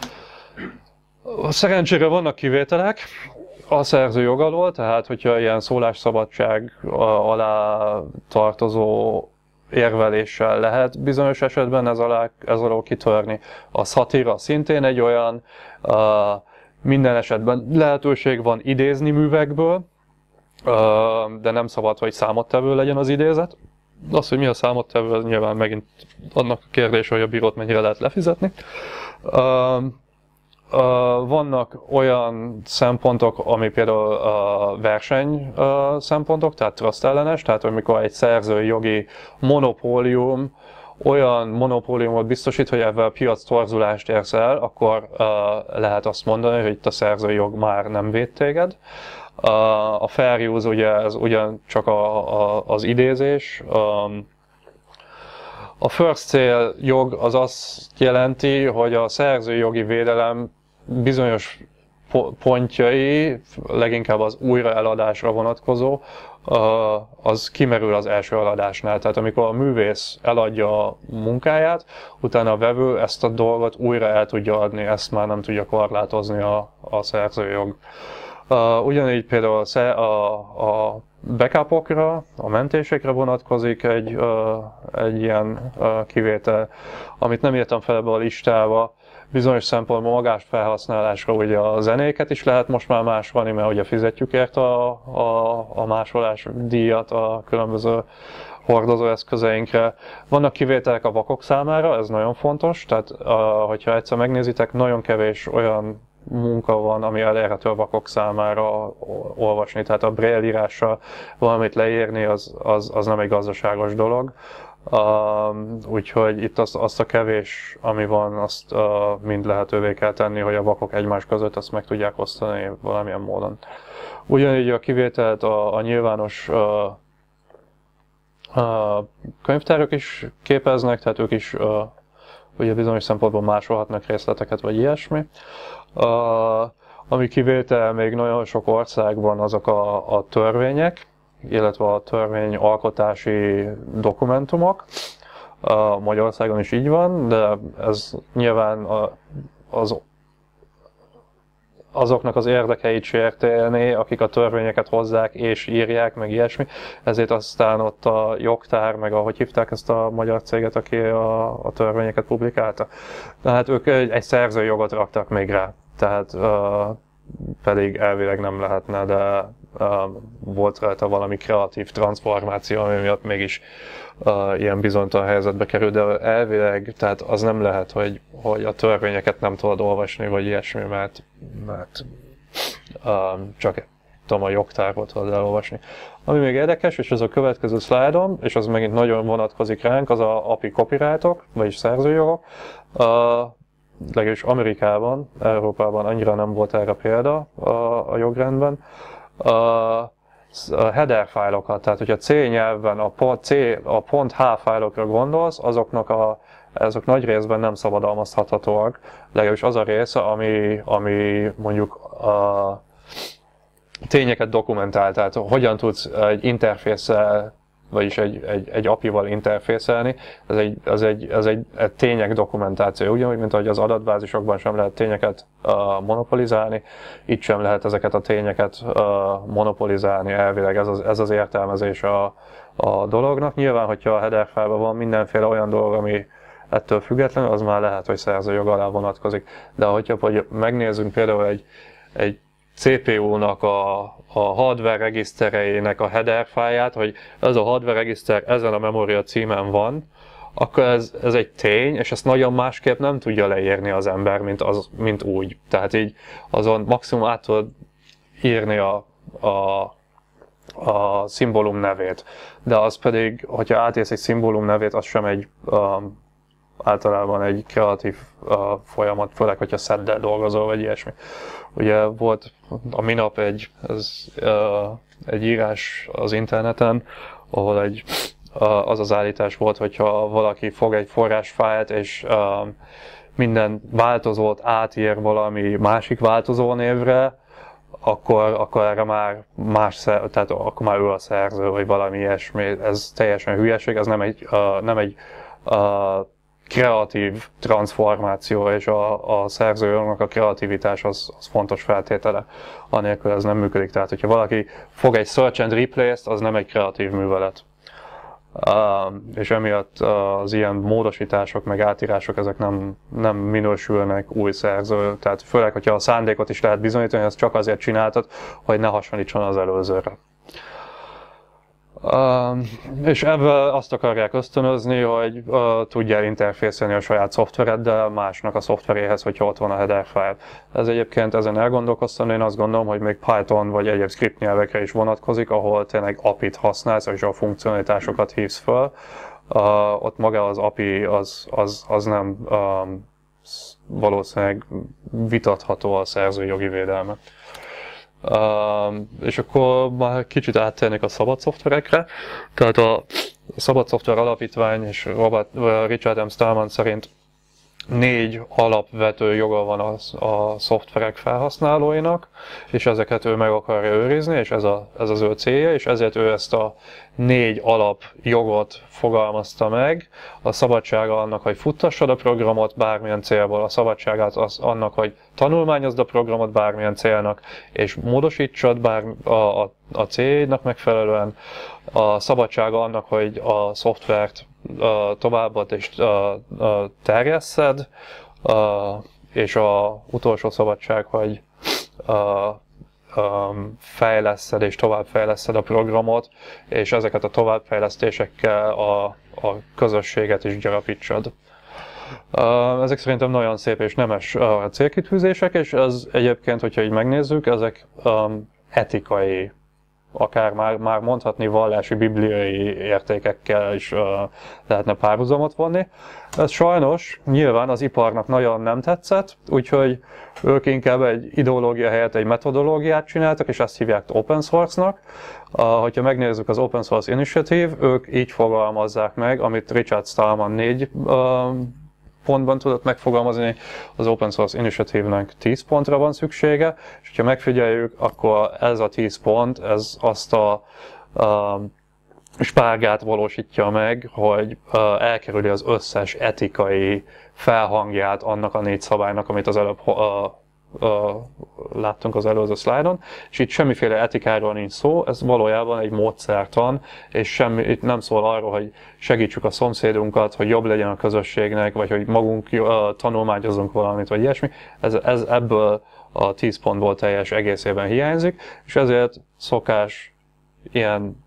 Szerencsére vannak kivételek a szerzőjog alól, tehát hogyha ilyen szólásszabadság alá tartozó érveléssel lehet bizonyos esetben ez alá, ez alól kitörni. A szatíra szintén egy olyan, uh, minden esetben lehetőség van idézni művekből, uh, de nem szabad, hogy számottevő legyen az idézet. Az, hogy mi a számottevő, az nyilván megint annak a kérdés, hogy a bírót mennyire lehet lefizetni. Uh, Uh, vannak olyan szempontok, ami például uh, verseny uh, szempontok, tehát trust ellenes, tehát amikor egy szerzői jogi monopólium olyan monopóliumot biztosít, hogy ebben a piac torzulást érsz el, akkor uh, lehet azt mondani, hogy itt a szerzői jog már nem véd téged. Uh, a fair use ugye ez ugyancsak a, a, az idézés. Um, A first sale jog az azt jelenti, hogy a szerzői jogi védelem bizonyos pontjai, leginkább az újra eladásra vonatkozó, az kimerül az első eladásnál. Tehát amikor a művész eladja a munkáját, utána a vevő ezt a dolgot újra el tudja adni, ezt már nem tudja korlátozni a, a szerzői jog. Ugyanígy például a, a backupokra, a mentésekre vonatkozik egy, egy ilyen kivétel, amit nem írtam fel ebbe a listába. Bizonyos szempontból magás felhasználásra ugye a zenéket is lehet most már másolni, mert ugye fizetjük érte a, a, a másolás díjat a különböző hordozóeszközeinkre. Vannak kivételek a vakok számára, ez nagyon fontos, tehát hogyha egyszer megnézitek, nagyon kevés olyan munka van, ami elérhető a vakok számára olvasni, tehát a braille írással valamit leírni, az, az, az nem egy gazdaságos dolog. Uh, úgyhogy itt azt, azt a kevés, ami van, azt uh, mind lehetővé kell tenni, hogy a vakok egymás között azt meg tudják osztani valamilyen módon. Ugyanígy a kivételt a, a nyilvános uh, uh, könyvtárok is képeznek, tehát ők is uh, ugye bizonyos szempontból másolhatnak részleteket, vagy ilyesmi. Uh, ami kivétel még nagyon sok országban azok a, a törvények, illetve a törvényalkotási dokumentumok. Uh, Magyarországon is így van, de ez nyilván a, az, azoknak az érdekeit sértélni, akik a törvényeket hozzák és írják, meg ilyesmi. Ezért aztán ott a jogtár, meg ahogy hívták ezt a magyar céget, aki a, a törvényeket publikálta. Tehát ők egy, egy szerzői jogot raktak még rá. Tehát uh, pedig elvileg nem lehetne, de uh, volt rajta valami kreatív transformáció, ami miatt mégis uh, ilyen bizonytalan helyzetbe kerül, de elvileg, tehát az nem lehet, hogy, hogy a törvényeket nem tudod olvasni, vagy ilyesmi, mert, mert uh, csak tudom, a jogtárot tudod elolvasni. Ami még érdekes, és ez a következő szlájdom, és az megint nagyon vonatkozik ránk, az a á pé i copyrightok, vagyis szerzőjogok. Uh, legalábbis Amerikában, Európában annyira nem volt erre példa a, a jogrendben. A, a header fájlokat, tehát hogyha C nyelven a, C, a .h fájlokra gondolsz, azoknak a, azok nagy részben nem szabadalmazhathatóak. Legalábbis az a része, ami, ami mondjuk a tényeket dokumentál, tehát hogyan tudsz egy interfésszel vagyis egy, egy, egy á pé i-val interfészelni, ez egy, ez egy, ez egy, egy tények dokumentáció, ugyanúgy, mint ahogy az adatbázisokban sem lehet tényeket uh, monopolizálni, itt sem lehet ezeket a tényeket uh, monopolizálni, elvileg ez az, ez az értelmezés a, a dolognak. Nyilván, hogyha a header file-ban van mindenféle olyan dolog, ami ettől függetlenül, az már lehet, hogy szerzőjog alá vonatkozik. De hogyha hogy megnézzünk például egy, egy cé pé u-nak a, a hardware regisztereinek a header fáját, hogy ez a hardware regiszter ezen a memória címen van, akkor ez, ez egy tény, és ezt nagyon másképp nem tudja leírni az ember, mint, az, mint úgy. Tehát így azon maximum át tudod írni a, a, a szimbólum nevét. De az pedig, hogyha átírsz egy szimbólum nevét, az sem egy um, általában egy kreatív uh, folyamat, főleg, hogyha szeddel dolgozol, vagy ilyesmi. Ugye volt a minap egy, ez, uh, egy írás az interneten, ahol egy, uh, az az állítás volt, hogyha valaki fog egy forrásfájlt, és uh, minden változót átír valami másik változó névre, akkor, akkor erre már más, szer, tehát akkor már ő a szerző, vagy valami ilyesmi. Ez teljesen hülyeség, ez nem egy, uh, nem egy uh, kreatív transformáció, és a, a szerzőjognak a kreativitás az, az fontos feltétele, anélkül ez nem működik. Tehát, hogyha valaki fog egy search and replace-t, az nem egy kreatív művelet. Uh, és emiatt uh, az ilyen módosítások, meg átírások, ezek nem, nem minősülnek új szerző. Tehát főleg, hogyha a szándékot is lehet bizonyítani, ezt csak azért csináltad, hogy ne hasonlítson az előzőre. Uh, és ebben azt akarják ösztönözni, hogy uh, tudjál interfészelni a saját szoftvereddel másnak a szoftveréhez, hogyha ott van a header file. Ez egyébként ezen elgondolkoztam, én azt gondolom, hogy még Python vagy egyéb script nyelvekre is vonatkozik, ahol tényleg á pé i-t használsz, és a funkcionalitásokat hívsz fel. Uh, ott maga az á pé i az, az, az nem um, valószínűleg vitatható a szerzői jogi védelme. Uh, és akkor már kicsit áttérnék a szabad szoftverekre. Tehát a Szabad Szoftver Alapítvány és Robert, Richard M. Stallman szerint négy alapvető joga van a, a szoftverek felhasználóinak, és ezeket ő meg akarja őrizni, és ez, a, ez az ő célja, és ezért ő ezt a négy alapjogot fogalmazta meg. A szabadsága annak, hogy futtassad a programot bármilyen célból, a szabadságát az annak, hogy tanulmányozd a programot bármilyen célnak, és módosítsad bár a, a, a célnak megfelelően. A szabadsága annak, hogy a szoftvert Uh, továbbad és uh, uh, terjesszed, uh, és a utolsó szabadság, hogy uh, um, fejleszed és továbbfejleszed a programot, és ezeket a továbbfejlesztésekkel a, a közösséget is gyarapítsad. Uh, ezek szerintem nagyon szép és nemes uh, célkitűzések, és ez egyébként, hogyha így megnézzük, ezek um, etikai, akár már, már mondhatni vallási, bibliai értékekkel is uh, lehetne párhuzamot vonni. Ez sajnos nyilván az iparnak nagyon nem tetszett, úgyhogy ők inkább egy ideológia helyett egy metodológiát csináltak, és ezt hívják open source-nak. Uh, hogyha megnézzük az Open Source Initiative, ők így fogalmazzák meg, amit Richard Stallman négy uh, pontban tudott megfogalmazni, az Open Source Initiative-nek tíz pontra van szüksége, és ha megfigyeljük, akkor ez a tíz pont, ez azt a uh, spárgát valósítja meg, hogy uh, elkerüli az összes etikai felhangját annak a négy szabálynak, amit az előbb uh, uh, láttunk az előző szlájdon, és itt semmiféle etikáról nincs szó, ez valójában egy módszertan, és semmi, itt nem szól arról, hogy segítsük a szomszédunkat, hogy jobb legyen a közösségnek, vagy hogy magunk uh, tanulmányozunk valamit, vagy ilyesmi. Ez, ez ebből a tíz pontból teljes egészében hiányzik, és ezért szokás ilyen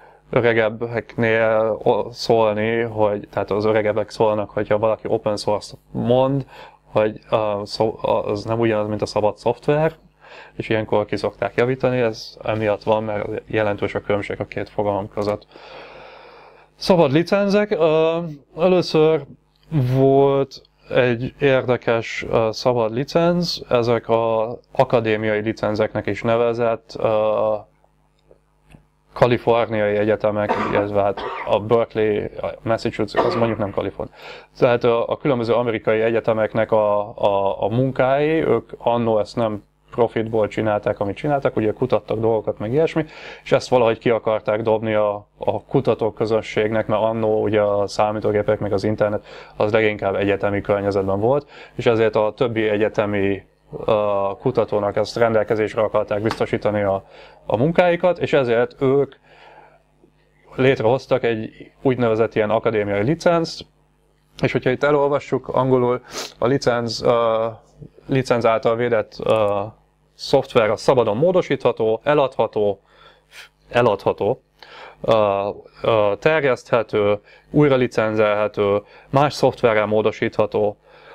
öregebbeknél szólni, hogy, tehát az öregebbek szólnak, hogyha valaki open source mond, hogy az nem ugyanaz, mint a szabad szoftver, és ilyenkor ki szokták javítani, ez emiatt van, mert jelentős a különbség a két fogalom között. Szabad licenzek. Először volt egy érdekes szabad licenc, ezek az akadémiai licenzeknek is nevezett kaliforniai egyetemek, illetve hát a Berkeley, a Massachusetts, az mondjuk nem Kalifornia. Tehát a, a különböző amerikai egyetemeknek a, a, a munkái, ők annó ezt nem profitból csinálták, amit csináltak, ugye kutattak dolgokat, meg ilyesmi, és ezt valahogy ki akarták dobni a, a kutatóközönségnek, mert annó ugye a számítógépek, meg az internet az leginkább egyetemi környezetben volt, és ezért a többi egyetemi a kutatónak ezt rendelkezésre akarták biztosítani a, a munkáikat, és ezért ők létrehoztak egy úgynevezett ilyen akadémiai licenzt, és hogyha itt elolvassuk angolul, a licenc, uh, licenc által védett uh, szoftver a szabadon módosítható, eladható, eladható, uh, uh, terjeszthető, újra licenzelhető, más szoftverrel módosítható,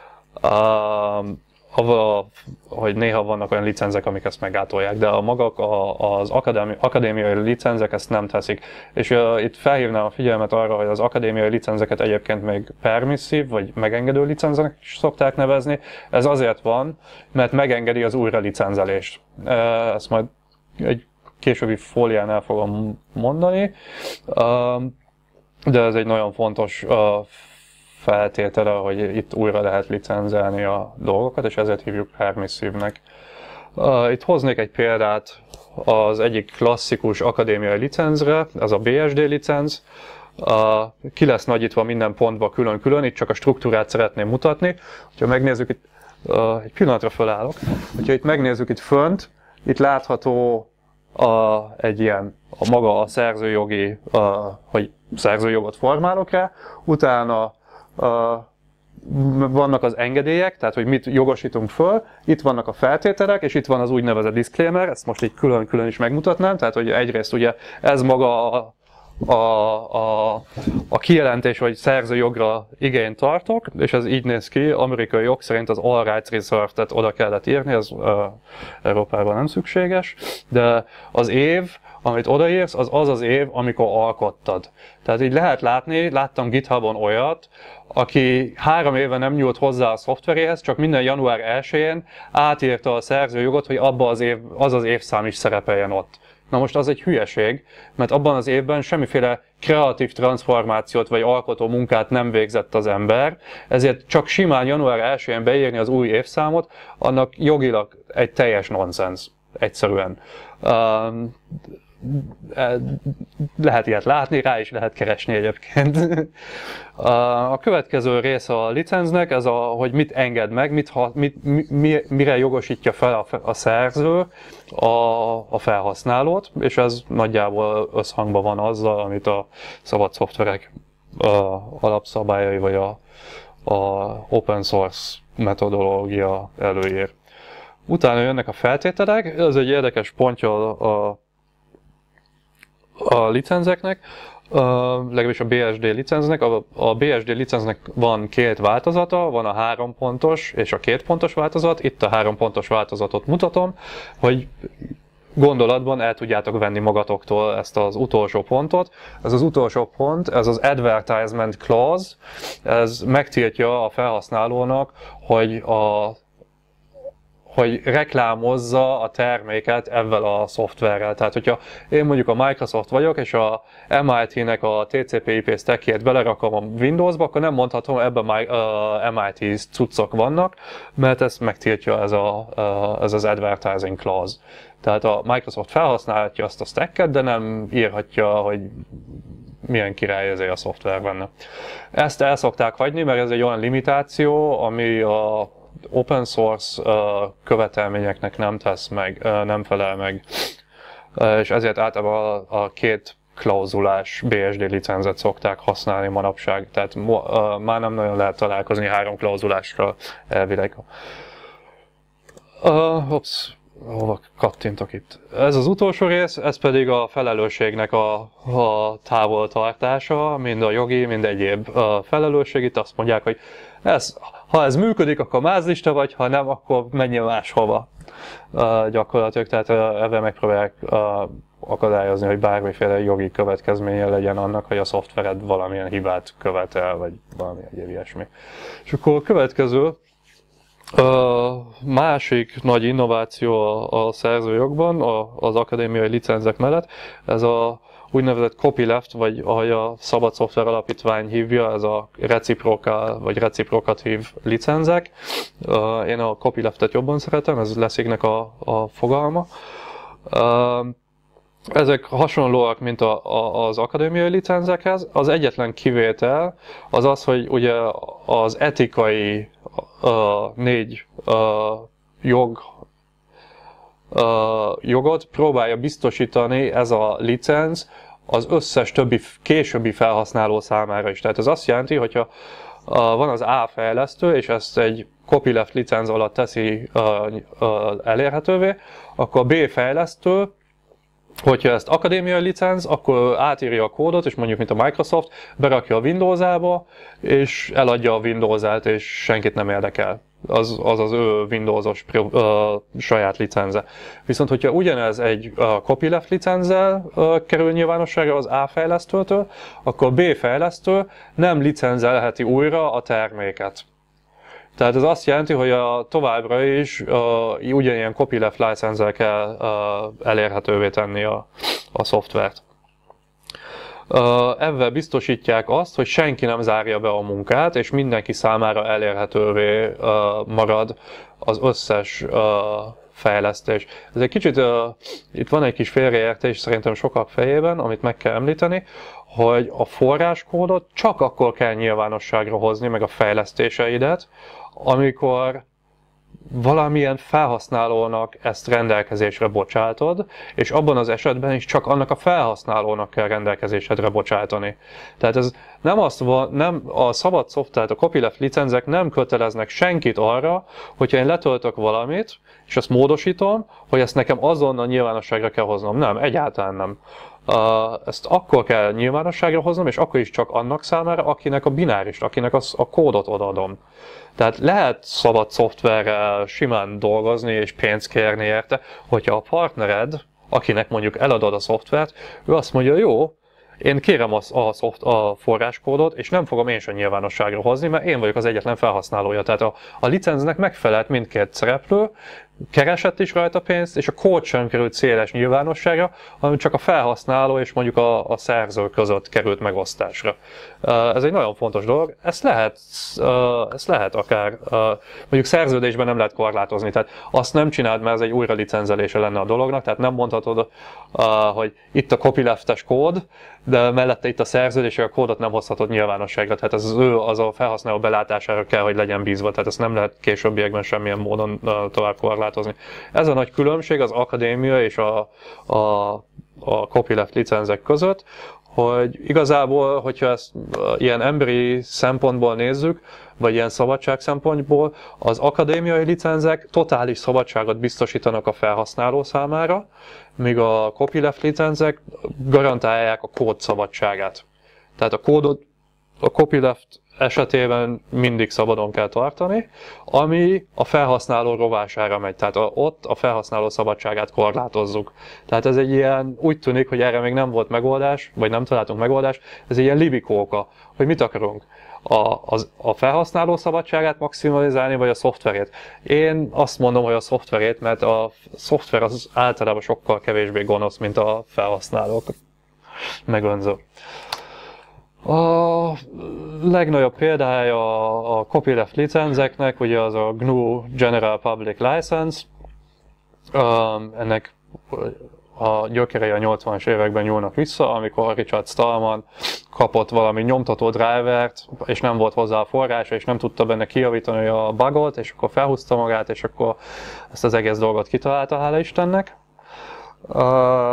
uh, avval, hogy néha vannak olyan licenzek, amik ezt meggátolják, de a magak az akadémi, akadémiai licenzek ezt nem teszik. És uh, itt felhívnám a figyelmet arra, hogy az akadémiai licenzeket egyébként még permisszív, vagy megengedő licenznek is szokták nevezni. Ez azért van, mert megengedi az újra licenzelést. Uh, ezt majd egy későbbi fólián el fogom mondani, uh, de ez egy nagyon fontos uh, feltétele, hogy itt újra lehet licenzelni a dolgokat, és ezért hívjuk permisszívnek. Uh, itt hoznék egy példát az egyik klasszikus akadémiai licenzre, ez a bé es dé licenc. Uh, ki lesz nagyítva minden pontba külön-külön, itt csak a struktúrát szeretném mutatni. Ha megnézzük itt, uh, egy pillanatra fölállok, hogyha itt megnézzük itt fönt, itt látható a, egy ilyen, a maga a szerzőjogi, uh, hogy szerzőjogot formálok rá, utána Uh, vannak az engedélyek, tehát hogy mit jogosítunk föl, itt vannak a feltételek, és itt van az úgynevezett disclaimer, ezt most így külön-külön is megmutatnám, tehát hogy egyrészt ugye ez maga a, a, a, a kijelentés, hogy szerzőjogra igényt tartok, és ez így néz ki, amerikai jog szerint az all rights reserved-et oda kellett írni, ez uh, Európában nem szükséges, de az év, amit odaírsz, az az az év, amikor alkottad. Tehát így lehet látni, láttam GitHubon olyat, aki három éve nem nyúlt hozzá a szoftveréhez, csak minden január elsején átírta a szerzőjogot, hogy abban az év, az az évszám is szerepeljen ott. Na most az egy hülyeség, mert abban az évben semmiféle kreatív transformációt vagy alkotó munkát nem végzett az ember, ezért csak simán január elsején beírni az új évszámot, annak jogilag egy teljes nonsens, egyszerűen. Um, lehet ilyet látni, rá is lehet keresni egyébként. A következő része a licencnek, ez a, hogy mit enged meg, mit, mit, mi, mire jogosítja fel a, a szerző a, a felhasználót, és ez nagyjából összhangban van azzal, amit a szabad szoftverek a, alapszabályai, vagy a, a open source metodológia előír. Utána jönnek a feltételek, ez egy érdekes pontja a, a a licenzeknek, uh, legalábbis a bé es dé licencnek. A, a bé es dé licencnek van két változata, van a három pontos és a két pontos változat. Itt a három pontos változatot mutatom, hogy gondolatban el tudjátok venni magatoktól ezt az utolsó pontot. Ez az utolsó pont, ez az advertisement clause, ez megtiltja a felhasználónak, hogy a hogy reklámozza a terméket ezzel a szoftverrel. Tehát, hogyha én mondjuk a Microsoft vagyok, és a em i té-nek a té cé pé i pé stackjét belerakom a Windowsba, akkor nem mondhatom, ebben em i té cuccok vannak, mert ezt megtiltja ez, a, ez az advertising clause. Tehát a Microsoft felhasználhatja azt a stacket, de nem írhatja, hogy milyen király ezért a szoftver benne. Ezt el szokták hagyni, mert ez egy olyan limitáció, ami a open source uh, követelményeknek nem tesz meg, uh, nem felel meg, uh, és ezért általában a, a két klauzulás bé es dé licenzet szokták használni manapság, tehát uh, már nem nagyon lehet találkozni három klauzulásra elvileg. Uh, ups, hova kattintok itt? Ez az utolsó rész, ez pedig a felelősségnek a, a távoltartása, mind a jogi, mind egyéb uh, felelősség. Itt azt mondják, hogy ez, ha ez működik, akkor mázlista vagy, ha nem, akkor menjél máshova. Uh, gyakorlatilag, tehát uh, ebben megpróbálják uh, akadályozni, hogy bármiféle jogi következménye legyen annak, hogy a szoftvered valamilyen hibát követel, vagy valami egyéb ilyesmi. És akkor a következő, uh, másik nagy innováció a, a szerzőjogban, a, az akadémiai licenzek mellett, ez a úgynevezett copyleft, vagy ahogy a Szabad Szoftver Alapítvány hívja, ez a reciprocal vagy reciprokatív licenzek. Én a copyleftet jobban szeretem, ez leszignek a, a fogalma. Ezek hasonlóak, mint a, a, az akadémiai licenzekhez. Az egyetlen kivétel az az, hogy ugye az etikai uh, négy uh, jog, uh, jogot próbálja biztosítani ez a licenc az összes többi későbbi felhasználó számára is. Tehát ez azt jelenti, hogyha uh, van az A fejlesztő, és ezt egy copyleft licenc alatt teszi uh, uh, elérhetővé, akkor a B fejlesztő, hogyha ezt akadémiai licenc, akkor átírja a kódot, és mondjuk, mint a Microsoft, berakja a Windows-ába, és eladja a Windows-át, és senkit nem érdekel. Az az, az ő Windows-os uh, saját licenze. Viszont, hogyha ugyanez egy uh, copyleft licenccel uh, kerül nyilvánosságra az A fejlesztőtől, akkor B fejlesztő nem licenzelheti újra a terméket. Tehát ez azt jelenti, hogy a továbbra is uh, ugyanilyen copyleft license-zel kell uh, elérhetővé tenni a, a szoftvert. Uh, ezzel biztosítják azt, hogy senki nem zárja be a munkát, és mindenki számára elérhetővé uh, marad az összes uh, fejlesztés. Ez egy kicsit, uh, itt van egy kis félreértés szerintem sokak fejében, amit meg kell említeni, hogy a forráskódot csak akkor kell nyilvánosságra hozni, meg a fejlesztéseidet, amikor valamilyen felhasználónak ezt rendelkezésre bocsátod, és abban az esetben is csak annak a felhasználónak kell rendelkezésedre bocsátani. Tehát ez nem azt van, nem a szabad szoftver, a copyleft licenzek nem köteleznek senkit arra, hogyha én letöltök valamit, és azt módosítom, hogy ezt nekem azonnal nyilvánosságra kell hoznom. Nem, egyáltalán nem. Uh, ezt akkor kell nyilvánosságra hoznom, és akkor is csak annak számára, akinek a binárist, akinek az, a kódot odaadom. Tehát lehet szabad szoftverrel simán dolgozni és pénzt kérni érte, hogyha a partnered, akinek mondjuk eladod a szoftvert, ő azt mondja, jó, én kérem a, a, szoft, a forráskódot, és nem fogom én sem nyilvánosságra hozni, mert én vagyok az egyetlen felhasználója. Tehát a, a licencnek megfelelt mindkét szereplő, keresett is rajta pénzt, és a kód sem került széles nyilvánosságra, hanem csak a felhasználó és mondjuk a, a szerző között került megosztásra. Ez egy nagyon fontos dolog. Ezt lehet, ezt lehet akár, mondjuk szerződésben nem lehet korlátozni, tehát azt nem csináld, mert ez egy újra licenzelése lenne a dolognak, tehát nem mondhatod, hogy itt a copyleftes kód, de mellette itt a szerződés, és a kódot nem hozhatod nyilvánosságra, tehát ez az ő, az a felhasználó belátására kell, hogy legyen bízva, tehát ezt nem lehet későbbiekben semmilyen módon tovább korlátozni. Ez a nagy különbség az akadémia és a, a, a copyleft licenzek között, hogy igazából, hogyha ezt ilyen emberi szempontból nézzük, vagy ilyen szabadság szempontból, az akadémiai licenzek totális szabadságot biztosítanak a felhasználó számára, míg a copyleft licenzek garantálják a kód szabadságát. Tehát a kódot a copyleft esetében mindig szabadon kell tartani, ami a felhasználó rovására megy. Tehát a, ott a felhasználó szabadságát korlátozzuk. Tehát ez egy ilyen, úgy tűnik, hogy erre még nem volt megoldás, vagy nem találtunk megoldást, ez egy ilyen libikóka, hogy mit akarunk. A, az, a felhasználó szabadságát maximalizálni, vagy a szoftverét. Én azt mondom, hogy a szoftverét, mert a szoftver az általában sokkal kevésbé gonosz, mint a felhasználók megönző. A legnagyobb példája a copyleft licenzeknek, ugye az a gé en u General Public License. Ennek a gyökerei a nyolcvanas években nyúlnak vissza, amikor Richard Stallman kapott valami nyomtató drivert, és nem volt hozzá a forrása, és nem tudta benne kijavítani a bugot, és akkor felhúzta magát, és akkor ezt az egész dolgot kitalálta, hála Istennek. Uh,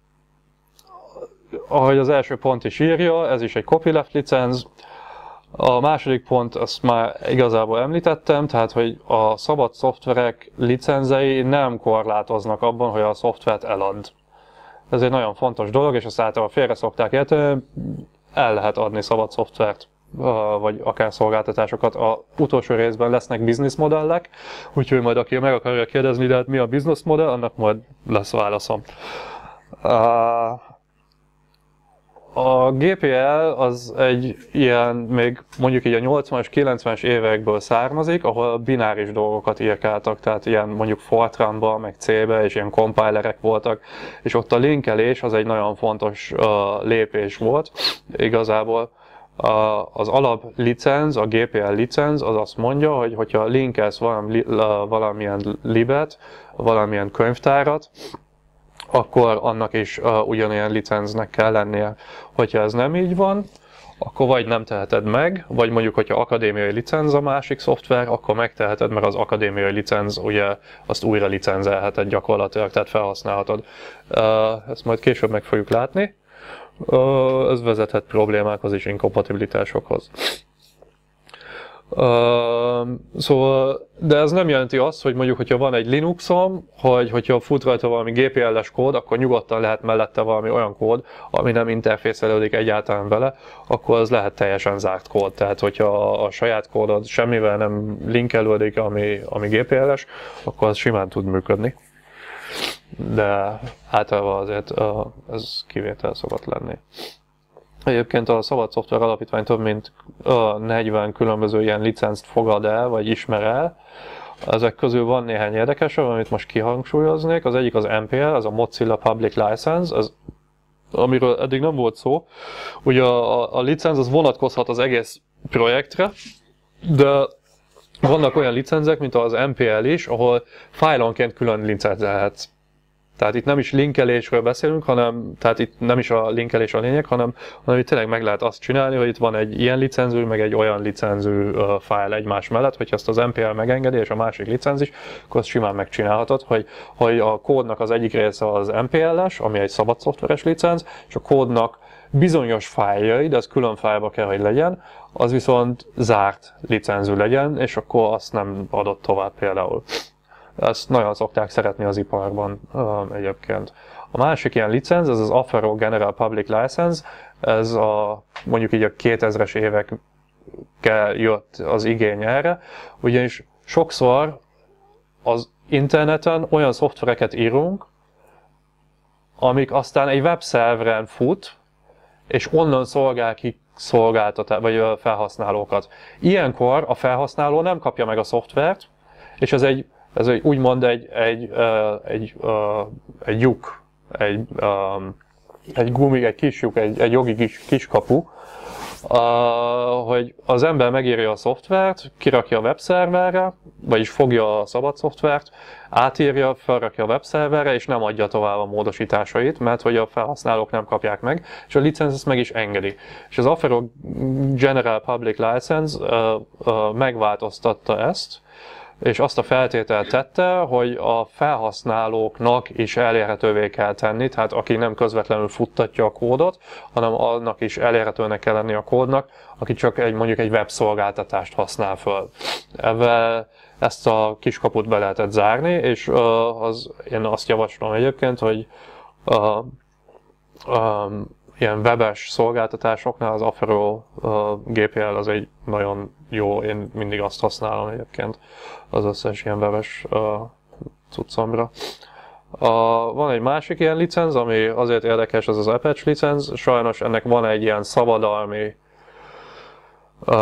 ahogy az első pont is írja, ez is egy copyleft licenc. A második pont, azt már igazából említettem, tehát hogy a szabad szoftverek licenzei nem korlátoznak abban, hogy a szoftvert eladd. Ez egy nagyon fontos dolog, és azt általában félre szokták érteni, el lehet adni szabad szoftvert, vagy akár szolgáltatásokat. A utolsó részben lesznek business modellek, úgyhogy majd aki meg akarja kérdezni, de hát mi a business modell, annak majd lesz válaszom. A gé pé el az egy ilyen, még mondjuk így a nyolcvanas, kilencvenes évekből származik, ahol bináris dolgokat írkáltak, tehát ilyen mondjuk Fortran-ba, meg C-be, és ilyen compilerek voltak, és ott a linkelés az egy nagyon fontos uh, lépés volt. Igazából uh, az alap licenc, a gé pé el licenc az azt mondja, hogy hogyha linkelsz valami, uh, valamilyen libet, valamilyen könyvtárat, akkor annak is uh, ugyanilyen licencnek kell lennie. Hogyha ez nem így van, akkor vagy nem teheted meg, vagy mondjuk, hogyha akadémiai licenc a másik szoftver, akkor megteheted, mert az akadémiai licenc ugye azt újra licenzelheted gyakorlatilag, tehát felhasználhatod. Uh, ezt majd később meg fogjuk látni. Uh, ez vezethet problémákhoz és inkompatibilitásokhoz. Uh, szóval, de ez nem jelenti azt, hogy mondjuk, hogyha van egy Linuxom, hogy hogyha fut rajta valami gé pé el-es kód, akkor nyugodtan lehet mellette valami olyan kód, ami nem interfészelődik egyáltalán vele, akkor az lehet teljesen zárt kód. Tehát, hogyha a saját kódod semmivel nem linkelődik, ami, ami gé pé el-es, akkor az simán tud működni. De általában azért uh, ez kivétel szokott lenni. Egyébként a Szabad Szoftver Alapítvány több mint negyven különböző ilyen licenzt fogad el, vagy ismer el. Ezek közül van néhány érdekes, amit most kihangsúlyoznék. Az egyik az em pé el, az a Mozilla Public License, ez, amiről eddig nem volt szó. Ugye a, a licenc az vonatkozhat az egész projektre, de vannak olyan licenzek, mint az em pé el is, ahol fájlonként külön licenzelhetsz. Tehát itt nem is linkelésről beszélünk, hanem, tehát itt nem is a linkelés a lényeg, hanem, hanem itt tényleg meg lehet azt csinálni, hogy itt van egy ilyen licenzű, meg egy olyan licenzű uh, fájl egymás mellett, hogyha ezt az em pé el megengedi, és a másik licenc is, akkor azt simán megcsinálhatod, hogy, hogy a kódnak az egyik része az em pé el-es, ami egy szabad szoftveres licenc, és a kódnak bizonyos fájljai, de az külön fájlba kell, hogy legyen, az viszont zárt licenzű legyen, és akkor azt nem adott tovább például. Ezt nagyon szokták szeretni az iparban uh, egyébként. A másik ilyen licenc, ez az Affero General Public License, ez a mondjuk így a kétezres évekkel jött az igény erre, ugyanis sokszor az interneten olyan szoftvereket írunk, amik aztán egy webszerveren fut, és onnan szolgál ki szolgáltatá, vagy felhasználókat. Ilyenkor a felhasználó nem kapja meg a szoftvert, és ez egy Ez egy, úgymond egy, egy, uh, egy, uh, egy lyuk, egy, um, egy gumi, egy kis lyuk, egy, egy jogi kis, kiskapu, uh, hogy az ember megírja a szoftvert, kirakja a webszerverre, vagyis fogja a szabad szoftvert, átírja, felrakja a webszerverre, és nem adja tovább a módosításait, mert hogy a felhasználók nem kapják meg, és a licenc ezt meg is engedi. És az Affero General Public License uh, uh, megváltoztatta ezt, és azt a feltételt tette, hogy a felhasználóknak is elérhetővé kell tenni, tehát aki nem közvetlenül futtatja a kódot, hanem annak is elérhetőnek kell lenni a kódnak, aki csak egy, mondjuk egy webszolgáltatást használ föl. Ezzel ezt a kiskaput be lehetett zárni, és uh, az, én azt javaslom egyébként, hogy uh, um, ilyen webes szolgáltatásoknál az Affero uh, gé pé el az egy nagyon jó, én mindig azt használom egyébként az összes ilyen webes uh, cuccomra. Uh, van egy másik ilyen licenc, ami azért érdekes, ez az Apache licenc. Sajnos ennek van egy ilyen szabadalmi uh,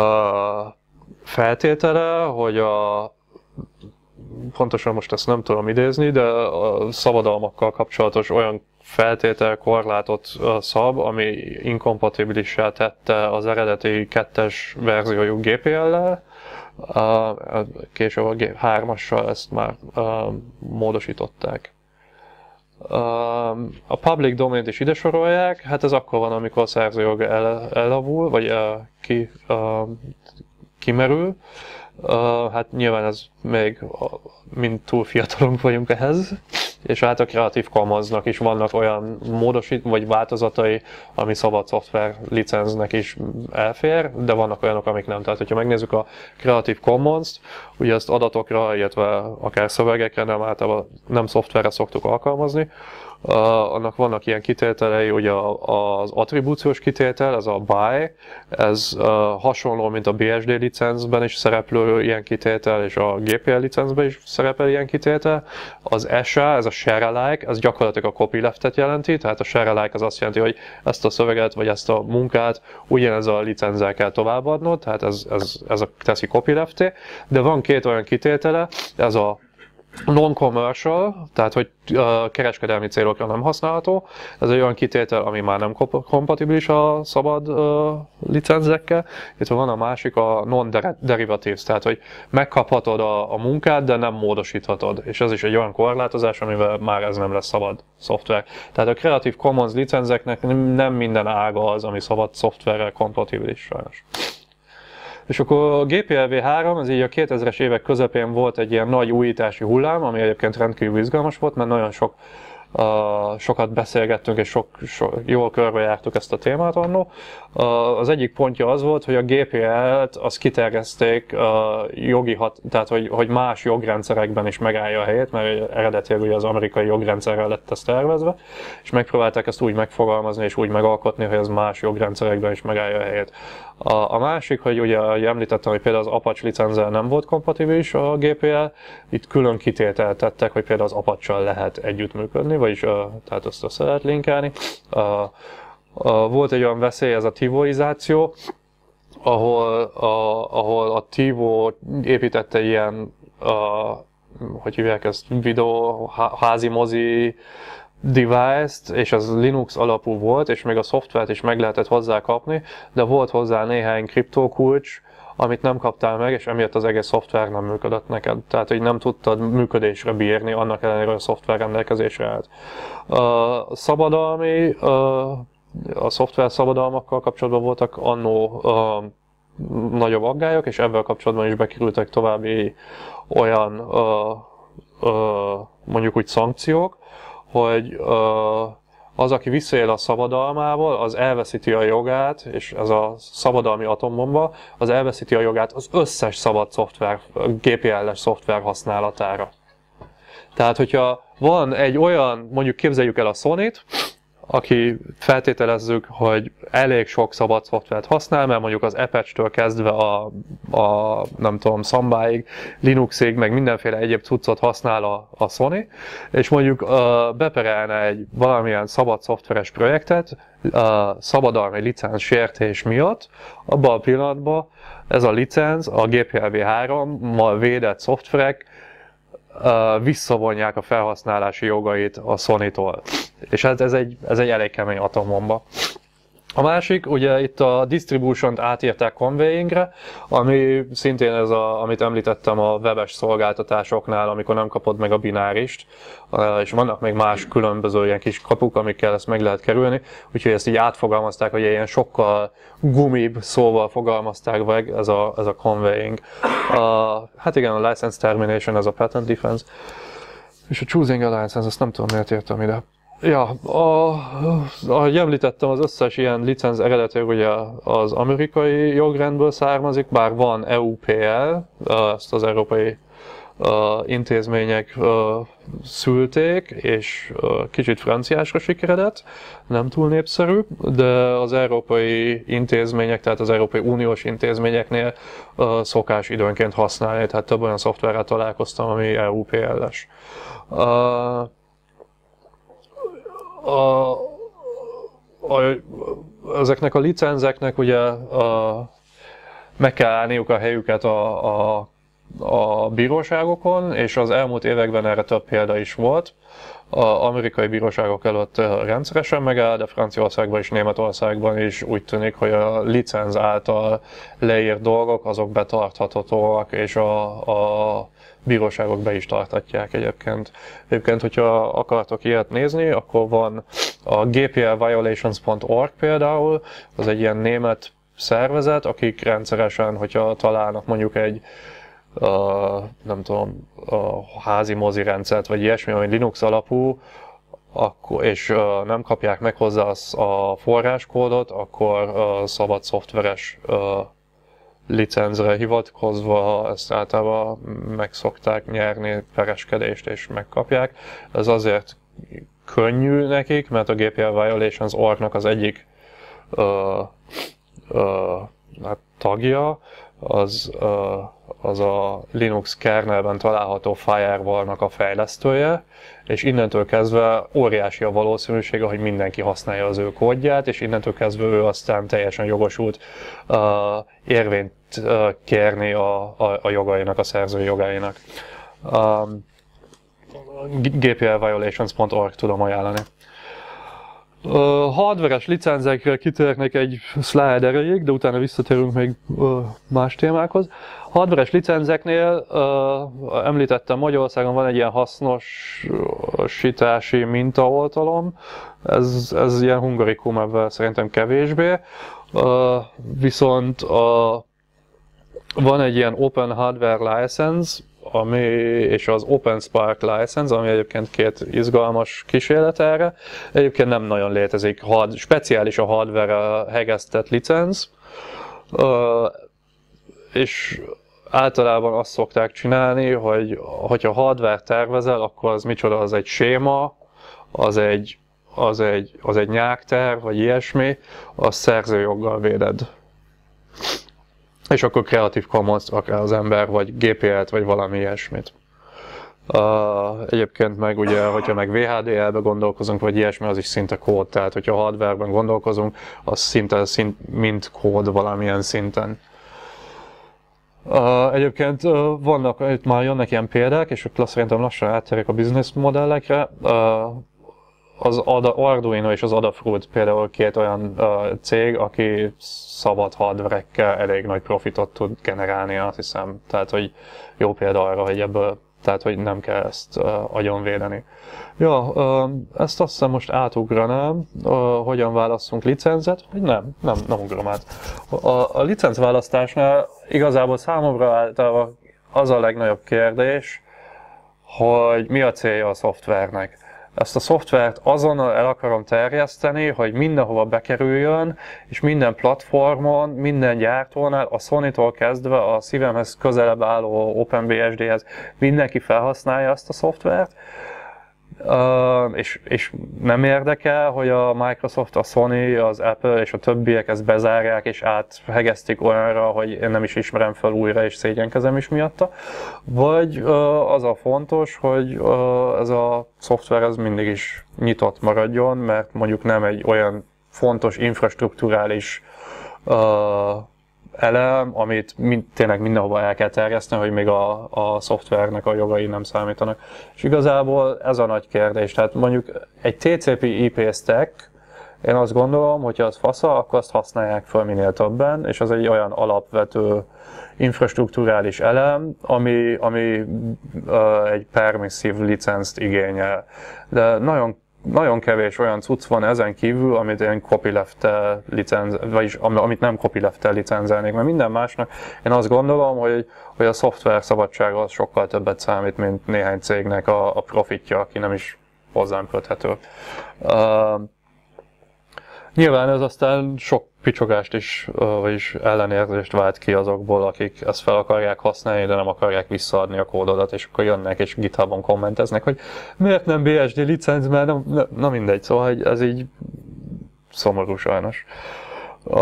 feltétele, hogy a pontosan most ezt nem tudom idézni, de a szabadalmakkal kapcsolatos olyan feltétel korlátot szab, ami inkompatibilissá tette az eredeti kettes verziójú gé pé el-lel. Később a hármassal ezt már módosították. A public domain-t is ide sorolják, hát ez akkor van, amikor a szerzőjog el, elavul, vagy ki, kimerül. Uh, hát nyilván ez még mind túl fiatalunk vagyunk ehhez, és hát a Creative Commonsnak is vannak olyan módosít vagy változatai, ami szabad szoftver licencnek is elfér, de vannak olyanok, amik nem. Tehát, hogyha megnézzük a Creative Commons-t, ugye ezt adatokra, illetve akár szövegekre, nem általában nem szoftverre szoktuk alkalmazni, Uh, annak vannak ilyen kitételei, ugye az attribúciós kitétel, ez a buy, ez uh, hasonló, mint a bé es dé licencben is szereplő ilyen kitétel, és a gé pé el licencben is szerepel ilyen kitétel. Az es á, ez a share alike, ez gyakorlatilag a copyleftet jelenti, tehát a share alike az azt jelenti, hogy ezt a szöveget, vagy ezt a munkát ugyanez a licenccel kell továbbadnod, tehát ez, ez, ez a teszi copylefté, de van két olyan kitétele, ez a non-commercial, tehát hogy uh, kereskedelmi célokra nem használható. Ez egy olyan kitétel, ami már nem kompatibilis a szabad uh, licencekkel. Itt van a másik, a non-derivatives, tehát hogy megkaphatod a, a munkát, de nem módosíthatod. És ez is egy olyan korlátozás, amivel már ez nem lesz szabad szoftver. Tehát a Creative Commons licenceknek nem minden ága az, ami szabad szoftverrel kompatibilis sajnos. És akkor a gé pé el vé három, ez így a kétezres évek közepén volt egy ilyen nagy újítási hullám, ami egyébként rendkívül izgalmas volt, mert nagyon sok, uh, sokat beszélgettünk és sok, so, jól körbejártuk ezt a témát annó. Uh, az egyik pontja az volt, hogy a gé pé el-t azt kiterjeszték uh, jogi hat, tehát hogy, hogy más jogrendszerekben is megállja a helyét, mert eredetileg ugye az amerikai jogrendszerrel lett ezt tervezve, és megpróbálták ezt úgy megfogalmazni és úgy megalkotni, hogy ez más jogrendszerekben is megállja a helyét. A, a másik, hogy ugye említettem, hogy például az Apache licenccel nem volt kompatibilis a gé pé el, itt külön kitételt tettek, hogy például az Apache-sal lehet együttműködni, vagyis uh, tehát ezt össze lehet linkelni. Uh, uh, volt egy olyan veszély, ez a tivoizáció, ahol a, ahol a Tivo építette ilyen, uh, hogy hívják ezt, videó, házi mozi device-t, és az Linux alapú volt, és még a szoftvert is meg lehetett hozzá kapni, de volt hozzá néhány kriptókulcs, amit nem kaptál meg, és emiatt az egész szoftver nem működött neked. Tehát, hogy nem tudtad működésre bírni, annak ellenére, hogy a szoftver rendelkezésre állt. A szabadalmi, a szoftver szabadalmakkal kapcsolatban voltak annó nagyobb aggályok, és ebben kapcsolatban is bekerültek további olyan mondjuk úgy szankciók, hogy az, aki visszaél a szabadalmával, az elveszíti a jogát, és ez a szabadalmi atombomba, az elveszíti a jogát az összes szabad szoftver, gé pé el-es szoftver használatára. Tehát, hogyha van egy olyan, mondjuk képzeljük el a Sony-t, aki feltételezzük, hogy elég sok szabad szoftvert használ, mert mondjuk az Apache-től kezdve a, a nem tudom, Sambáig, Linuxig, meg mindenféle egyéb cuccot használ a, a Sony, és mondjuk uh, beperelne egy valamilyen szabad szoftveres projektet, uh, szabadalmi licenc sértés miatt, abban a pillanatban ez a licenc, a gé pé el vé hárommal védett szoftverek uh, visszavonják a felhasználási jogait a Sony-tól. És hát ez egy, ez egy elég kemény atombomba. A másik, ugye itt a distribution-t átírták conveyingre, ami szintén ez, a, amit említettem a webes szolgáltatásoknál, amikor nem kapod meg a binárist, és vannak még más különböző ilyen kis kapuk, amikkel ezt meg lehet kerülni, úgyhogy ezt így átfogalmazták, hogy ilyen sokkal gumibb szóval fogalmazták meg, ez a, ez a conveying. A, hát igen, a license termination, ez a patent defense, és a choosing a license, ezt nem tudom miért írtam ide. Ja, a, ahogy említettem, az összes ilyen licenc eredetileg ugye az amerikai jogrendből származik, bár van é u pé el, ezt az európai uh, intézmények uh, szülték, és uh, kicsit franciásra sikeredett, nem túl népszerű, de az európai intézmények, tehát az Európai Uniós intézményeknél uh, szokás időnként használni, tehát több olyan szoftverrel találkoztam, ami é u pé el-es. Uh, A, a, ezeknek a licenzeknek ugye a, meg kell állniuk a helyüket a, a, a bíróságokon, és az elmúlt években erre több példa is volt. Az amerikai bíróságok előtt rendszeresen megáll, de Franciaországban és Németországban is úgy tűnik, hogy a licenc által leírt dolgok azok betarthatóak, és a, a bíróságok be is tartatják egyébként. Egyébként, hogyha akartok ilyet nézni, akkor van a gé pé el violations pont org például, az egy ilyen német szervezet, akik rendszeresen, hogyha találnak mondjuk egy uh, nem tudom, uh, házi mozi rendszert, vagy ilyesmi, ami Linux alapú, akkor, és uh, nem kapják meg hozzá a forráskódot, akkor uh, szabad szoftveres uh, licencre hivatkozva ezt általában meg szokták nyerni pereskedést és megkapják. Ez azért könnyű nekik, mert a gé pé el Violations org-nak az egyik ö, ö, hát tagja, az, ö, az a Linux kernelben található Firewall-nak a fejlesztője, és innentől kezdve óriási a valószínűsége, hogy mindenki használja az ő kódját, és innentől kezdve ő aztán teljesen jogosult uh, érvényt uh, kérni a, a, a jogainak, a szerzői jogainak. Um, gé pé el violations pont org tudom ajánlani. Uh, hardveres licenzekre kitérnek egy slide erejéig, de utána visszatérünk még uh, más témákhoz. Hardveres licenzeknél uh, említettem, Magyarországon van egy ilyen hasznosítási mintaoltalom, ez, ez ilyen hungarikum, ebben szerintem kevésbé, uh, viszont uh, van egy ilyen Open Hardware License, ami, és az OpenSpark License, ami egyébként két izgalmas kísérlet erre. Egyébként nem nagyon létezik hard, speciális a hardware hegesztett licenc, uh, és általában azt szokták csinálni, hogy hogyha hardware tervezel, akkor az micsoda, az egy séma, az egy, az egy, az egy nyákterv, vagy ilyesmi, azt szerzőjoggal véded. És akkor Creative Commons akár az ember, vagy gé pé el-t, vagy valami ilyesmit. Uh, egyébként meg ugye, hogyha meg vé há dé el-be gondolkozunk, vagy ilyesmi, az is szinte kód. Tehát, hogyha hardware-ben gondolkozunk, az szinte szint, mind kód valamilyen szinten. Uh, egyébként uh, vannak, itt már jönnek ilyen példák, és ott szerintem lassan áttérek a business modellekre. Uh, az Arduino és az Adafruit például két olyan uh, cég, aki szabad hardverekkel elég nagy profitot tud generálni, azt hiszem. Tehát, hogy jó példa arra, hogy ebből, tehát, hogy nem kell ezt uh, agyonvédeni. Ja, uh, ezt azt hiszem most átugranám, uh, hogyan válasszunk licenzet, vagy nem, nem, nem ugrom át. A, a licencválasztásnál igazából számomra általában az a legnagyobb kérdés, hogy mi a célja a szoftvernek. Ezt a szoftvert azonnal el akarom terjeszteni, hogy mindenhova bekerüljön, és minden platformon, minden gyártónál, a Sony-tól kezdve a szívemhez közelebb álló OpenBSD-hez mindenki felhasználja ezt a szoftvert. Uh, és, és nem érdekel, hogy a Microsoft, a Sony, az Apple és a többiek ezt bezárják és áthegesztik olyanra, hogy én nem is ismerem fel újra és szégyenkezem is miatta. Vagy uh, az a fontos, hogy uh, ez a szoftver ez mindig is nyitott maradjon, mert mondjuk nem egy olyan fontos infrastrukturális uh, elem, amit mind, tényleg mindenhova el kell terjeszteni, hogy még a, a szoftvernek a jogai nem számítanak. És igazából ez a nagy kérdés. Tehát mondjuk egy té cé pé i pé stack, én azt gondolom, hogyha az fasza, akkor azt használják fel minél többen, és az egy olyan alapvető infrastrukturális elem, ami, ami uh, egy permissive licenzt igényel. De nagyon Nagyon kevés olyan cucc van ezen kívül, amit én copyleft-tel licenz, vagyis amit nem copyleft-tel licenzelnék, mert minden másnak én azt gondolom, hogy, hogy a szoftver szabadsága az sokkal többet számít, mint néhány cégnek a, a profitja, aki nem is hozzám köthető. Uh, nyilván ez aztán sok picsogást is, vagyis ellenérzést vált ki azokból, akik ezt fel akarják használni, de nem akarják visszaadni a kódodat, és akkor jönnek és GitHubon kommenteznek, hogy miért nem bé es dé licenc, mert nem, nem, na mindegy, szóval ez így szomorú sajnos. A,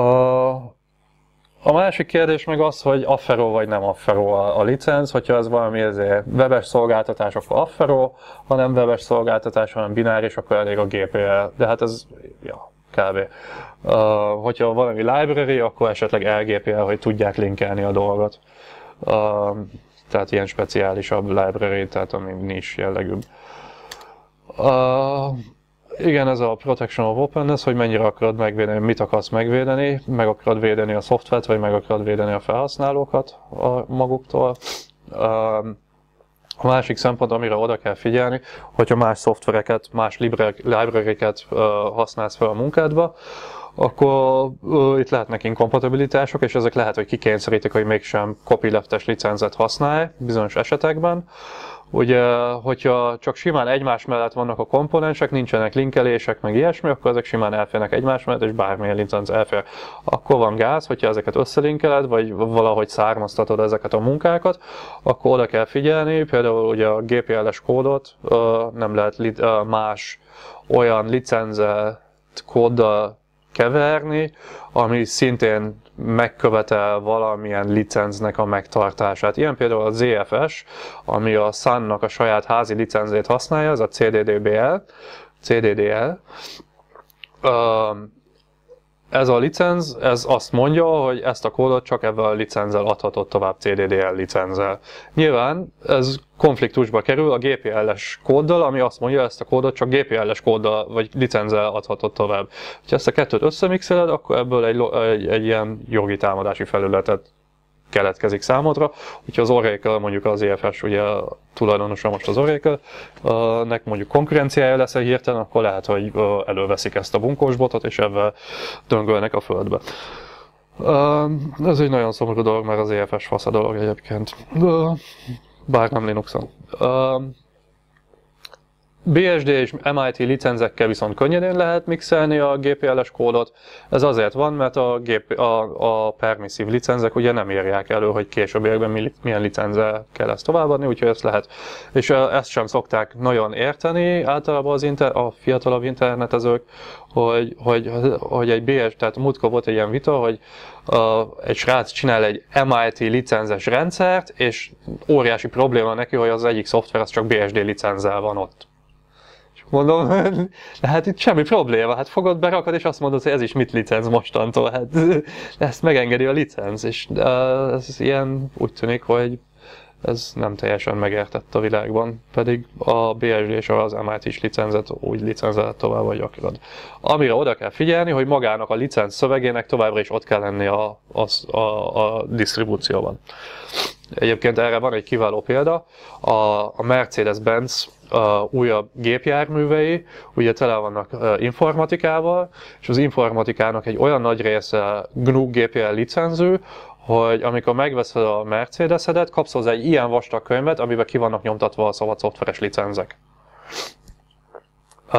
a másik kérdés meg az, hogy Affero vagy nem Affero a, a licenc, hogyha ez valami ezért webes szolgáltatás, akkor Affero, ha nem webes szolgáltatás, hanem bináris, akkor elég a gé pé el, de hát ez, ja, kb. Uh, hogyha valami library, akkor esetleg el gé pé el, hogy tudják linkelni a dolgot. Uh, tehát ilyen speciálisabb library, tehát ami niche jellegűbb. Uh, igen, ez a Protection of Openness, hogy mennyire akarod megvédeni, mit akarsz megvédeni, meg akarod védeni a szoftvert, vagy meg akarod védeni a felhasználókat a maguktól. Uh, A másik szempont, amire oda kell figyelni, hogyha más szoftvereket, más library-ket uh, használsz fel a munkádba, akkor uh, itt lehetnek inkompatibilitások, és ezek lehet, hogy kikényszerítik, hogy mégsem copyleft-es licenzet használj bizonyos esetekben. Ugye, hogyha csak simán egymás mellett vannak a komponensek, nincsenek linkelések, meg ilyesmi, akkor ezek simán elférnek egymás mellett, és bármilyen licenc elfér. Akkor van gáz, hogyha ezeket összelinkeled, vagy valahogy származtatod ezeket a munkákat, akkor oda kell figyelni, például ugye a gé pé el-es kódot nem lehet más olyan licenzelt kóddal keverni, ami szintén megkövetel valamilyen licencnek a megtartását. Ilyen például a zé ef es, ami a Sun-nak a saját házi licenzét használja, ez a cé dé dé bé el, cé dé dé el. Ez a licenc, ez azt mondja, hogy ezt a kódot csak ebben a licenccel adhatod tovább cé dé dé el licenccel. Nyilván ez konfliktusba kerül a gé pé el-es kóddal, ami azt mondja, hogy ezt a kódot csak gé pé el-es kóddal vagy licenccel adhatod tovább. Ha ezt a kettőt összemixeled, akkor ebből egy, egy, egy ilyen jogi támadási felületet keletkezik számodra. Hogyha az Oracle, mondjuk az zé ef es, ugye tulajdonosa most az Oracle-nek mondjuk konkurenciája lesz egy hirtelen, akkor lehet, hogy előveszik ezt a bunkós botot, és ebben döngölnek a földbe. Ez egy nagyon szomorú dolog, mert az zé ef es fasz a dolog egyébként. Bár nem Linuxon. bé es dé és em i té licenzekkel viszont könnyedén lehet mixelni a gé pé el-es kódot. Ez azért van, mert a, gé pé, a, a permisszív licenzek ugye nem írják elő, hogy későbbiekben milyen licenccel kell ezt továbbadni, úgyhogy ezt lehet. És ezt sem szokták nagyon érteni általában az inter, a fiatalabb internetezők, hogy, hogy, hogy egy bé es, tehát múltkor volt egy ilyen vita, hogy uh, egy srác csinál egy em i té licenzes rendszert, és óriási probléma neki, hogy az egyik szoftver az csak bé es dé licenccel van ott. Mondom, de hát itt semmi probléma, hát fogod, berakod, és azt mondod, hogy ez is mit licenc mostantól, hát ezt megengedi a licenc, és ez ilyen úgy tűnik, hogy ez nem teljesen megértett a világban, pedig a bé es dé és az em i té-s licencet úgy licenzelhet tovább, vagy akarod. Amire oda kell figyelni, hogy magának a licenc szövegének továbbra is ott kell lenni a, a, a, a disztribúcióban. Egyébként erre van egy kiváló példa, a, a Mercedes-Benz a újabb gépjárművei, ugye tele vannak uh, informatikával, és az informatikának egy olyan nagy része gé en u gé pé el licenzű, hogy amikor megveszed a Mercedesedet, kapsz hozzá egy ilyen vastag könyvet, amiben ki vannak nyomtatva a szabad szoftveres licenzek. Uh,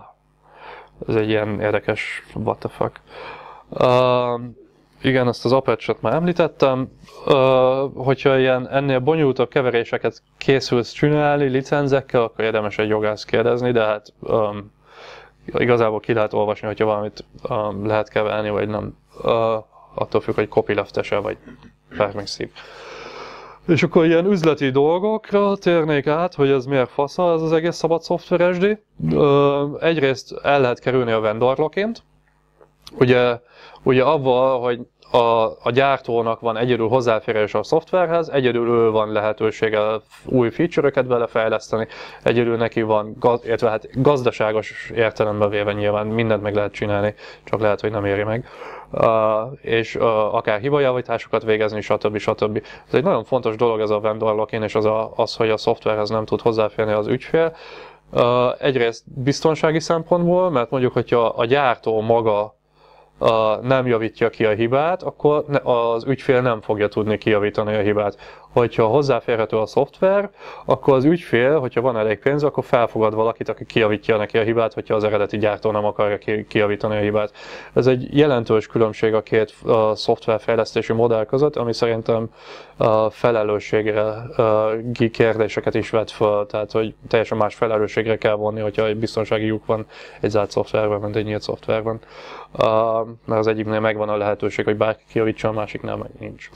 ez egy ilyen érdekes what the fuck. Uh, igen, ezt az Apache-et már említettem. Uh, hogyha ilyen ennél bonyolultabb keveréseket készülsz csinálni licenzekkel, akkor érdemes egy jogász kérdezni, de hát um, igazából ki lehet olvasni, hogyha valamit um, lehet keverni, vagy nem. Uh, attól függ, hogy copyleft-e vagy permisszív. És akkor ilyen üzleti dolgokra térnék át, hogy ez miért fasza, ez az egész szabad szoftveres dé. Uh, egyrészt el lehet kerülni a vendor lock-int. Ugye, ugye avval, hogy A, a gyártónak van egyedül hozzáférés a szoftverhez, egyedül ő van lehetősége új feature-öket belefejleszteni, egyedül neki van, gaz, illetve hát gazdaságos értelemben véve nyilván mindent meg lehet csinálni, csak lehet, hogy nem éri meg. Uh, és uh, akár hibajavításokat végezni, stb. stb. Ez egy nagyon fontos dolog ez a vendor lock-in, és az, a, az, hogy a szoftverhez nem tud hozzáférni az ügyfél. Uh, egyrészt biztonsági szempontból, mert mondjuk, hogyha a gyártó maga Uh, nem javítja ki a hibát, akkor ne, az ügyfél nem fogja tudni kijavítani a hibát. Hogyha hozzáférhető a szoftver, akkor az ügyfél, hogyha van elég pénz, akkor felfogad valakit, aki kijavítja neki a hibát, hogyha az eredeti gyártó nem akarja ki, kijavítani a hibát. Ez egy jelentős különbség a két uh, szoftverfejlesztési modell között, ami szerintem uh, felelősségre uh, kérdéseket is vet föl, tehát hogy teljesen más felelősségre kell vonni, hogyha egy biztonsági lyuk van egy zárt szoftverben, mint egy nyílt szoftverben. Uh, mert az egyiknél megvan a lehetőség, hogy bárki kijavítsa, a másiknál meg nincs.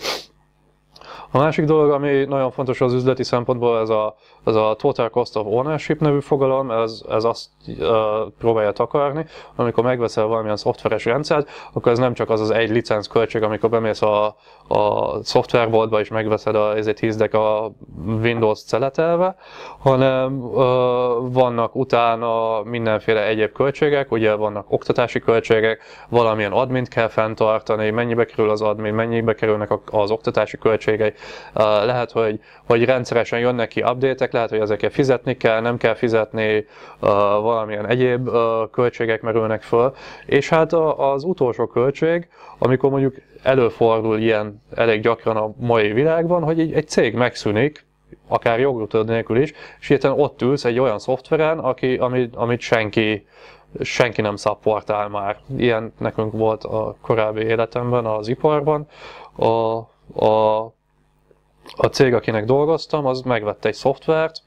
A másik dolog, ami nagyon fontos az üzleti szempontból, ez a, ez a Total Cost of Ownership nevű fogalom, ez, ez azt uh, próbálja takarni, amikor megveszel valamilyen szoftveres rendszert, akkor ez nem csak az az egy licenc költség, amikor bemész a, a szoftverboltba és megveszed a, ezért hízdek a Windows szeletelve, hanem uh, vannak utána mindenféle egyéb költségek, ugye vannak oktatási költségek, valamilyen admint kell fenntartani, mennyibe kerül az admin, mennyibe kerülnek az oktatási költségei. Uh, lehet, hogy, hogy rendszeresen jönnek ki update-ek, lehet, hogy ezekkel fizetni kell, nem kell fizetni, uh, valamilyen egyéb uh, költségek merülnek föl. És hát a, az utolsó költség, amikor mondjuk előfordul ilyen elég gyakran a mai világban, hogy egy, egy cég megszűnik, akár jogrutód nélkül is, és hirtelen ott ülsz egy olyan szoftveren, aki, amit, amit senki, senki nem szapportál már. Ilyen nekünk volt a korábbi életemben, az iparban. A, a, a cég, akinek dolgoztam, az megvette egy szoftvert,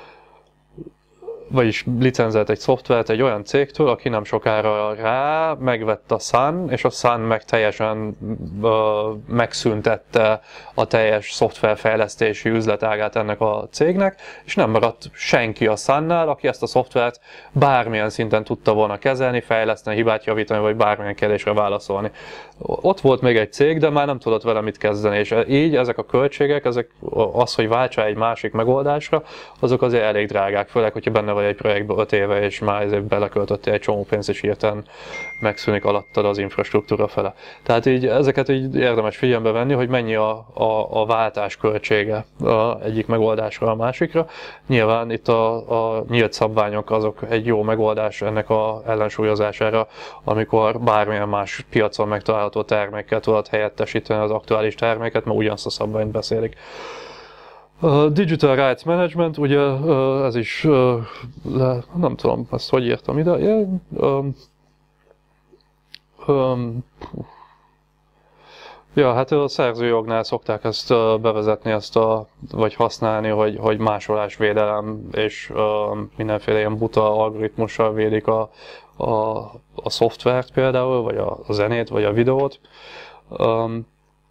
vagyis licenzelt egy szoftvert egy olyan cégtől, aki nem sokára rá megvett a Sun, és a Sun meg teljesen uh, megszüntette a teljes szoftverfejlesztési üzletágát ennek a cégnek, és nem maradt senki a Sunnál, aki ezt a szoftvert bármilyen szinten tudta volna kezelni, fejleszteni, hibát javítani, vagy bármilyen kérdésre válaszolni. Ott volt még egy cég, de már nem tudott vele mit kezdeni, és így ezek a költségek, ezek, az, hogy váltsál egy másik megoldásra, azok azért elég drágák, főleg, hogyha benne vagy egy projektben öt éve, és már ezért beleköltöttél egy csomó pénzt, és hirtelen megszűnik alattad az infrastruktúra fele. Tehát így ezeket így érdemes figyelembe venni, hogy mennyi a, a, a váltás költsége a egyik megoldásra a másikra. Nyilván itt a, a nyílt szabványok azok egy jó megoldás ennek a ellensúlyozására, amikor bármilyen más piacon megtalálható termékkel tudod helyettesíteni az aktuális terméket, mert ugyanazt a szabványt beszélik. Uh, Digital Rights Management, ugye uh, ez is, uh, le, nem tudom, ezt hogy írtam ide, yeah, um, um, ja, hát a szerzőjognál szokták ezt uh, bevezetni, ezt a, vagy használni, hogy, hogy másolásvédelem és uh, mindenféle ilyen buta algoritmussal védik a, a, a szoftvert például, vagy a, a zenét, vagy a videót. Um,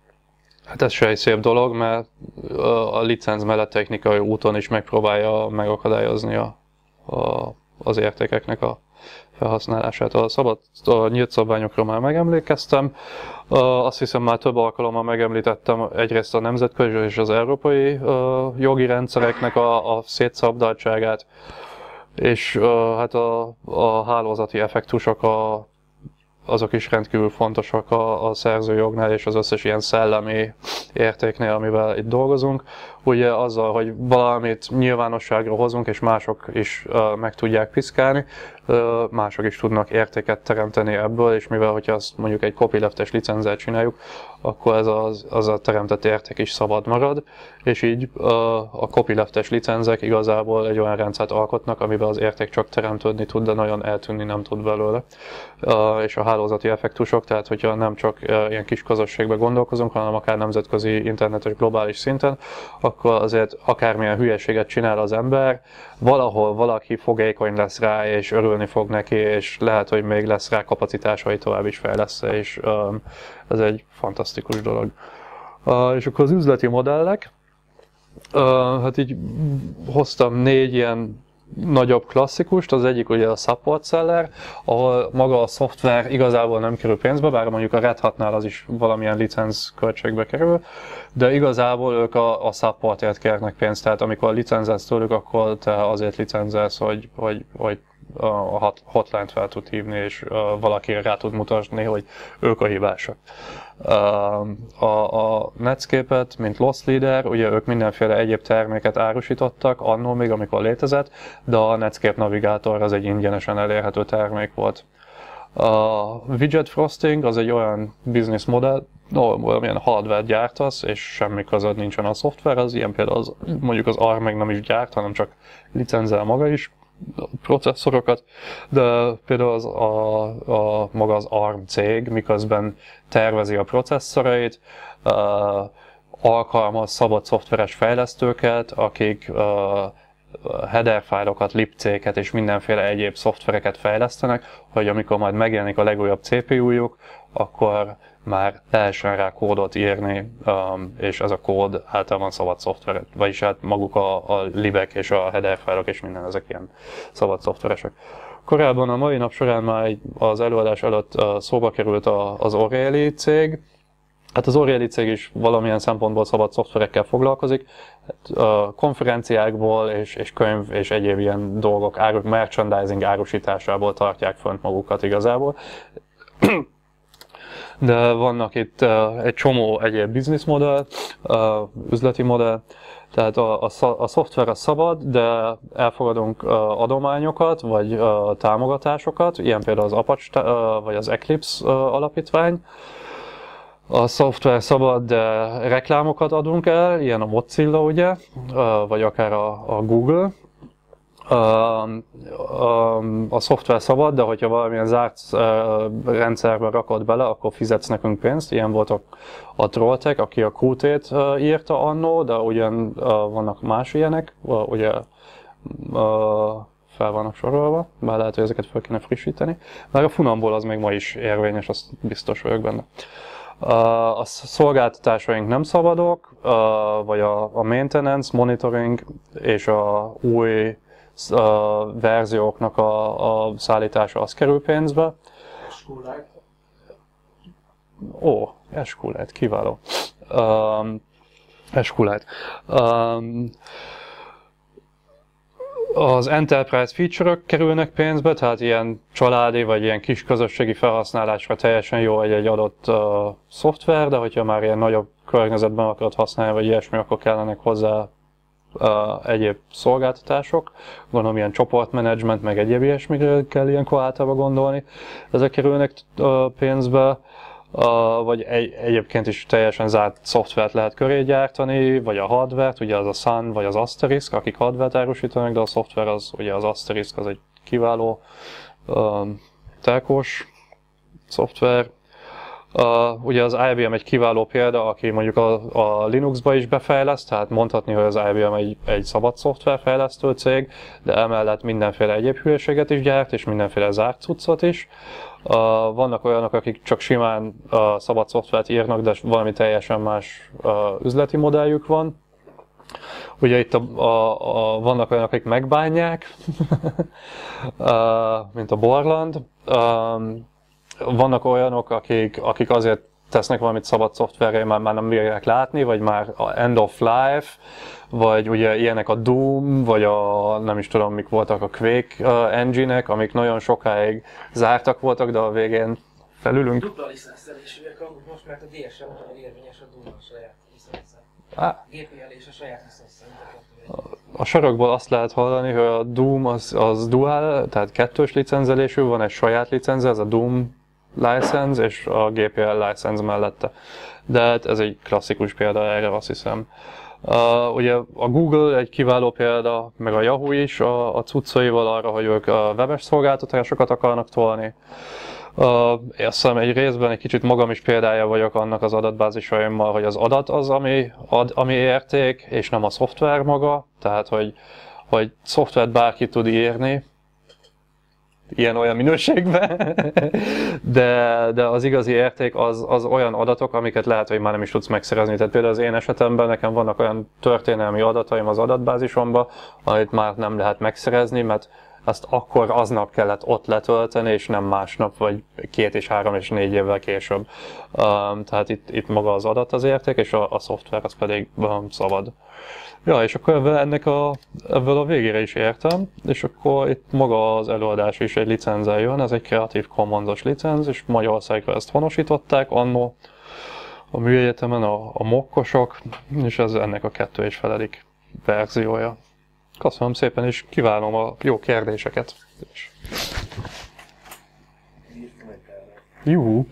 Hát ez se egy szép dolog, mert a licenc mellett technikai úton is megpróbálja megakadályozni a, a, az értékeknek a felhasználását. A, szabad, a nyílt szabványokról már megemlékeztem. Azt hiszem már több alkalommal megemlítettem egyrészt a nemzetközi és az európai jogi rendszereknek a, a szétszabdaltságát, és hát a, a hálózati effektusok a azok is rendkívül fontosak a, a szerzőjognál és az összes ilyen szellemi értéknél, amivel itt dolgozunk. Ugye azzal, hogy valamit nyilvánosságra hozunk, és mások is uh, meg tudják piszkálni, uh, mások is tudnak értéket teremteni ebből, és mivel hogyha azt mondjuk egy copyleftes licenzzel csináljuk, akkor ez az, az a teremtett érték is szabad marad, és így uh, a copyleftes licenzek igazából egy olyan rendszert alkotnak, amivel az érték csak teremtődni tud, de nagyon eltűnni nem tud belőle. Uh, és a hálózati effektusok, tehát hogyha nem csak uh, ilyen kis közösségben gondolkozunk, hanem akár nemzetközi, internetes, globális szinten, akkor azért akármilyen hülyeséget csinál az ember, valahol valaki fogékony lesz rá, és örülni fog neki, és lehet, hogy még lesz rá kapacitása, hogy tovább is fejlesz, és um, ez egy fantasztikus dolog. Uh, és akkor az üzleti modellek, uh, hát így hoztam négy ilyen nagyobb klasszikust, az egyik ugye a support seller, ahol maga a szoftver igazából nem kerül pénzbe, bár mondjuk a Red Hatnál az is valamilyen licenc költségbe kerül, de igazából ők a, a supportért kérnek pénzt, tehát amikor licenzelsz tőlük, akkor te azért licenzelsz, hogy, hogy, hogy a hotline-t fel tud hívni, és valaki rá tud mutatni, hogy ők a hibásak. A, a Netscape-et, mint loss leader, ugye ők mindenféle egyéb terméket árusítottak, annól még, amikor létezett, de a Netscape navigátor az egy ingyenesen elérhető termék volt. A widget frosting az egy olyan business modell, no, valamilyen hardware gyártasz, és semmi között nincsen a szoftver, az ilyen például az, mondjuk az ARM meg nem is gyárt, hanem csak licenzel maga is processzorokat, de például az a, a, maga az ARM cég, miközben tervezi a processzorait, uh, alkalmaz szabad szoftveres fejlesztőket, akik uh, header fájlokat, libcéket és mindenféle egyéb szoftvereket fejlesztenek, hogy amikor majd megjelenik a legújabb cé pé u-juk, akkor már lehessen rá kódot írni, um, és ez a kód általában szabad szoftver, vagyis hát maguk a, a libek és a header fájlok és minden ezek ilyen szabad szoftveresek. Korábban a mai nap során már az előadás előtt uh, szóba került a, az O'Reilly cég. Hát az O'Reilly cég is valamilyen szempontból szabad szoftverekkel foglalkozik. Hát, uh, konferenciákból és, és könyv és egyéb ilyen dolgok, áru, merchandising árusításából tartják fönt magukat igazából. De vannak itt uh, egy csomó egyéb business modell, uh, üzleti modell, tehát a, a, a szoftver a szabad, de elfogadunk uh, adományokat, vagy uh, támogatásokat, ilyen például az Apache uh, vagy az Eclipse uh, alapítvány. a szoftver szabad, de reklámokat adunk el, ilyen a Mozilla ugye, vagy akár a, a Google. A, a, a szoftver szabad, de hogyha valamilyen zárt rendszerbe rakod bele, akkor fizetsz nekünk pénzt. Ilyen volt a, a Trolltech, aki a Qt írta annó, de ugyan vannak más ilyenek, ugye fel vannak sorolva, bár lehet, hogy ezeket fel kéne frissíteni. Már a Funambol az még ma is érvényes, azt biztos vagyok benne. A szolgáltatásaink nem szabadok, vagy a, a maintenance, monitoring és a új a verzióknak a, a szállítása az kerül pénzbe. Eskulát. Ó, Eskulát, kiváló. Um, Eskulát. Um, az Enterprise feature-ök kerülnek pénzbe, tehát ilyen családi vagy ilyen kis közösségi felhasználásra teljesen jó egy-egy adott uh, szoftver, de hogyha már ilyen nagyobb környezetben akarod használni, vagy ilyesmi, akkor kellenek hozzá Uh, egyéb szolgáltatások, gondolom ilyen csoportmenedzsment, meg egyéb ilyesmikre kell ilyenkor általában gondolni. Ezek kerülnek uh, pénzbe, uh, vagy egy, egyébként is teljesen zárt szoftvert lehet köré gyártani, vagy a hardvert, ugye az a Sun, vagy az Asterisk, akik hardvert árusítanak, de a szoftver az, ugye az Asterisk az egy kiváló uh, telkós szoftver. Uh, ugye az I B M egy kiváló példa, aki mondjuk a, a Linuxba is befejleszt, tehát mondhatni, hogy az I B M egy, egy szabad szoftverfejlesztő cég, de emellett mindenféle egyéb hülyeséget is gyárt, és mindenféle zárt cuccot is. Uh, vannak olyanok, akik csak simán uh, szabad szoftvert írnak, de valami teljesen más uh, üzleti modelljük van. Ugye itt a, a, a, vannak olyanok, akik megbánják, uh, mint a Borland. Um, Vannak olyanok, akik, akik azért tesznek valamit szabad szoftverre, már, már nem bírják látni, vagy már a End of Life, vagy ugye ilyenek a Doom, vagy a nem is tudom mik voltak a Quake uh, engine-ek, amik nagyon sokáig zártak voltak, de a végén felülünk. Dupla licenszelésűek, amúgy most már a dé es em-ben érvényes a Doom a saját licensze. Ah. gé pé el és a saját licensze. A sarokból azt lehet hallani, hogy a Doom az, az dual, tehát kettős licenzelésű, van egy saját licenze, ez a Doom license, és a gé pé el license mellette. De hát ez egy klasszikus példa erre, azt hiszem. Uh, ugye a Google egy kiváló példa, meg a Yahoo is a, a cuccaival arra, hogy ők a webes szolgáltatásokat akarnak tolni. Uh, azt hiszem egy részben egy kicsit magam is példája vagyok annak az adatbázisaimmal, hogy az adat az, ami, ad, ami érték, és nem a szoftver maga. Tehát, hogy, hogy szoftvert bárki tud írni, ilyen-olyan minőségben, de, de az igazi érték az, az olyan adatok, amiket lehet, hogy már nem is tudsz megszerezni. Tehát például az én esetemben nekem vannak olyan történelmi adataim az adatbázisomban, amit már nem lehet megszerezni, mert azt akkor aznap kellett ott letölteni, és nem másnap, vagy két és három és négy évvel később. Um, tehát itt, itt maga az adat az érték, és a, a szoftver az pedig um, szabad. Ja, és akkor ebben, ennek a, ebből a végére is értem, és akkor itt maga az előadás is egy licenccel jön, ez egy Creative Commons-os licenc, és Magyarországra ezt honosították annó a műegyetemen a, a mokkosok, és ez ennek a kettő és feledik verziója. Köszönöm szépen, és kívánom a jó kérdéseket. Juhu!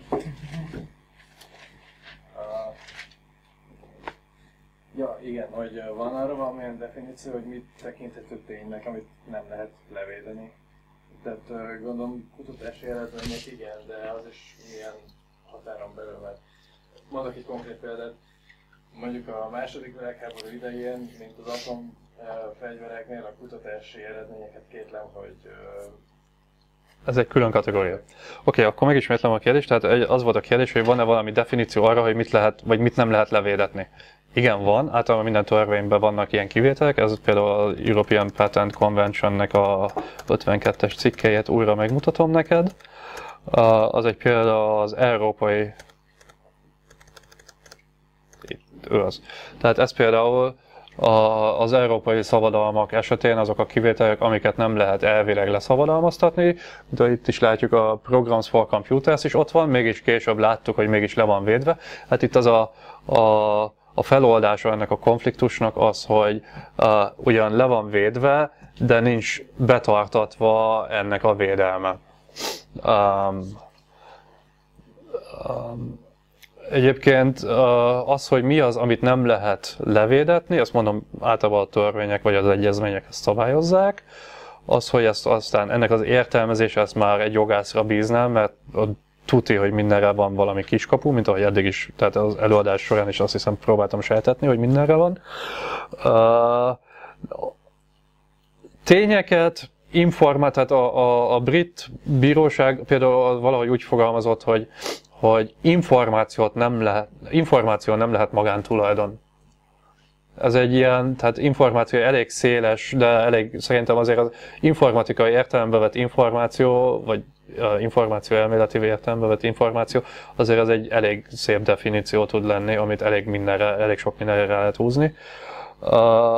Ja, igen, hogy van arra valamilyen definíció, hogy mit tekinthető ténynek, amit nem lehet levédeni. Tehát gondolom kutatási eredmények igen, de az is milyen határon belül, mert mondok egy konkrét példát. Mondjuk a második világháború idején, mint az atom fegyvereknél a kutatási eredményeket kétlem, hogy... Ez egy külön kategória. Oké, okay, akkor megismétlem a kérdést, tehát az volt a kérdés, hogy van-e valami definíció arra, hogy mit lehet, vagy mit nem lehet levédetni. Igen, van, általában minden törvényben vannak ilyen kivételek, ez például az European Patent Convention-nek a ötvenkettes cikkelyet újra megmutatom neked. Az egy példa az európai... Itt ő az. Tehát ez például az európai szabadalmak esetén azok a kivételek, amiket nem lehet elvileg leszabadalmaztatni, de itt is látjuk a Programs for Computers is ott van, mégis később láttuk, hogy mégis le van védve. Hát itt az a, a, a feloldása ennek a konfliktusnak az, hogy uh, ugyan le van védve, de nincs betartatva ennek a védelme. Um, um, Egyébként az, hogy mi az, amit nem lehet levédetni, azt mondom általában a törvények vagy az egyezmények ezt szabályozzák. Az, hogy ezt aztán ennek az értelmezése, ezt már egy jogászra bíznám, mert tuti, hogy mindenre van valami kiskapu, mint ahogy eddig is, tehát az előadás során is azt hiszem próbáltam sejtetni, hogy mindenre van. Tényeket, informát, tehát a, a, a brit bíróság például valahogy úgy fogalmazott, hogy, hogy információt nem lehet, információ nem lehet magántulajdon. Ez egy ilyen, tehát információ elég széles, de elég szerintem azért az informatikai értelembe vett információ, vagy uh, információ elméleti értelembe vett információ, azért az egy elég szép definíció tud lenni, amit elég mindenre, elég sok mindenre rá lehet húzni. Uh,